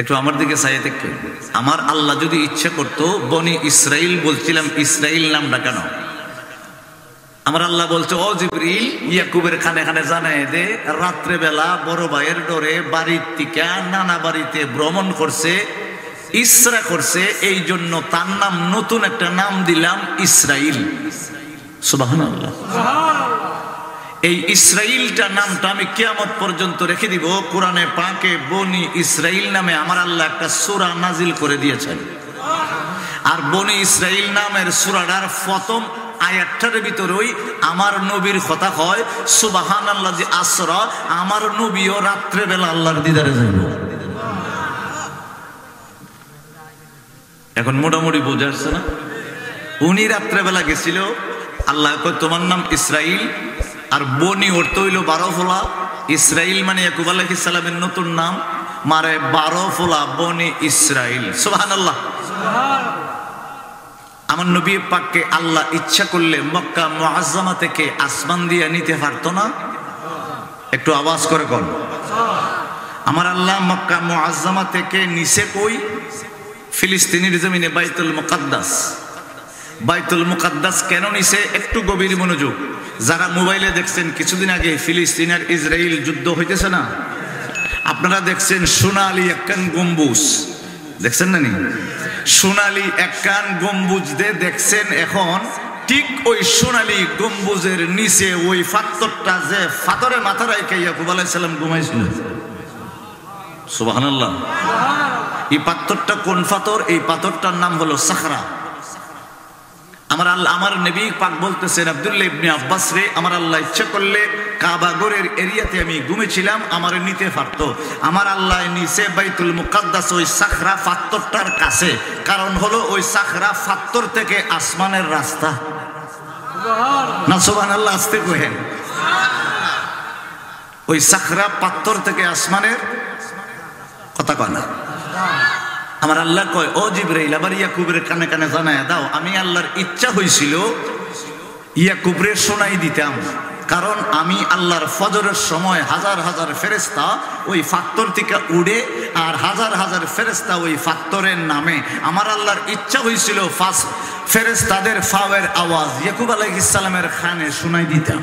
Speaker 1: একটু আমার দিকে চাইতে একটু। আমার আল্লাহ যদি ইচ্ছা করতো বনি ইসরাইল বলছিলাম, ইসরাইল নামটা কেন? আমার আল্লাহ বলছে, ও জিবরিল ইয়াকুবের খানে খানে জানায় দে, রাত্রে বেলা বড় ভাইয়ের ডরে বাড়ির থেকে নানা বাড়িতে ভ্রমণ করছে, ইসরা করছে, এই জন্য তার নাম নতুন একটা নাম দিলাম ইসরাইল। সুবহানাল্লাহ। এই ইসরাইলটা নামটা আমি কিয়ামত পর্যন্ত রেখে দিব। কোরআনে পাকে বনি ইসরাইল নামে আমার আল্লাহ একটা সূরা নাজিল করে দিয়েছেন। আর বনি ইসরাইল নামের সূরাটার প্রথম আয়াতটার ভিতরেই আমার নবীর কথা হয়, সুবহানাল্লাযী আসরা, আমার নবীও রাত্রে বেলা আল্লাহর দিদারে যাইব। এখন মোটামুটি বোঝা যাচ্ছে না? উনি রাত্রে বেলা গেছিল, আল্লাহ কয় তোমার নাম ইসরাইল, আর বনি অর্থ হইল বারো ফোলা। ইসরাইল মানে ইয়াকুব আলাইহিস সালামের নতুন নাম, মারে বারো ফোলা বনি ইসরাইল। সুবহানাল্লাহ। আমার নবী পাককে আল্লাহ ইচ্ছা করলে মক্কা মুআজ্জামা থেকে আসমান দিয়ে নিতে পারতো না? একটু আওয়াজ করে কোন। আমার আল্লাহ মক্কা মুআজ্জামা থেকে নিচে কই? ফিলিস্তিনের জমিনে বাইতুল মুকাদ্দাস। বাইতুল মুকাদ্দাস কেন নিছে? একটু গভীর মনোযোগ। যারা মোবাইলে দেখছেন কিছুদিন আগে ফিলিস্তিন আর ইসরায়েল যুদ্ধ হইতেছে না, আপনারা দেখছেন সোনালী একখান গম্বুজ দেখছেন না? নি সোনালী একখান গম্বুজ দে দেখছেন। এখন ঠিক ওই সোনালী গম্বুজের নিচে ওই পাথরটা, যে পাথরে মাথা রাইখা ইয়াকুব আলাইহিস সালাম ঘুমাইছিল। সুবহানাল্লাহ। এই পাথরটা কোন পাথর? এই পাথরটার নাম হলো সাখরা। আমার আল্লাহ, আমার নবী পাক বলতেছেন আব্দুল্লাহ ইবনে আব্বাস রে, আমার আল্লাহ ইচ্ছা করলে কাবা ঘরের এরিয়াতে আমি ঘুমেছিলাম, আমার নিতে পারতো। আমার আল্লাহ নিচে বাইতুল মুকাদ্দাস ওই সাখরা পাথরটার কাছে, কারণ হলো ওই সাখরা পাথর থেকে আসমানের রাস্তা। না সুবহানাল্লাহ, আস্তে কহেন। ওই সাখরা পাথর থেকে আসমানের কথা কয় না। আমার আল্লাহ কয়, ও জিবরাইল আবার ইয়াকুবের কানে কানে জানায়া দাও, আমি আল্লাহর ইচ্ছা হয়েছিল ইয়াকুবরে শোনাই দিতাম, কারণ আমি আল্লাহর ফজরের সময় হাজার হাজার ফেরেশতা ওই পাথর থেকে উড়ে, আর হাজার হাজার ফেরেশতা ওই পাথরের নামে। আমার আল্লাহর ইচ্ছা হয়েছিল ফার্স্ট ফেরেশতাদের ফাওয়ের আওয়াজ ইয়াকুব আলাইহিস সালামের কানে শোনাই দিতাম।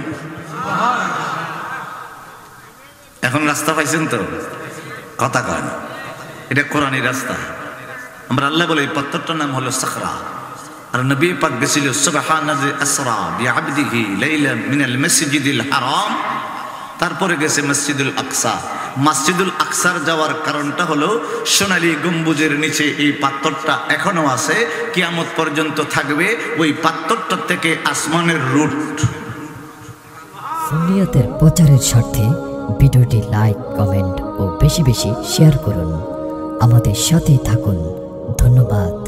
Speaker 1: এখন রাস্তা পাইছেন তো? কথা কয় না, এটা কোরআনী রাস্তা। আমরা আল্লাহ বলে এই পাথরটার নাম হলো সাখরা। আর নবী পাক গেছিল সুবহানাল্লাযী আসরা বিআবদিহি লাইলান মিনাল মাসজিদিল হারাম, তারপরে গেছে মসজিদুল আকসা। মসজিদুল আকসার যাওয়ার কারণটা হলো সোনালী গম্বুজের নিচে এই পাথরটা এখনো আছে, কিয়ামত পর্যন্ত থাকবে। ওই পাথরটা থেকে আসমানের রুট।
Speaker 2: সুন্নিয়তের প্রচারের স্বার্থে ভিডিওটি লাইক, কমেন্ট ও বেশি বেশি শেয়ার করুন। আমাদের সাথে থাকুন। ধন্যবাদ।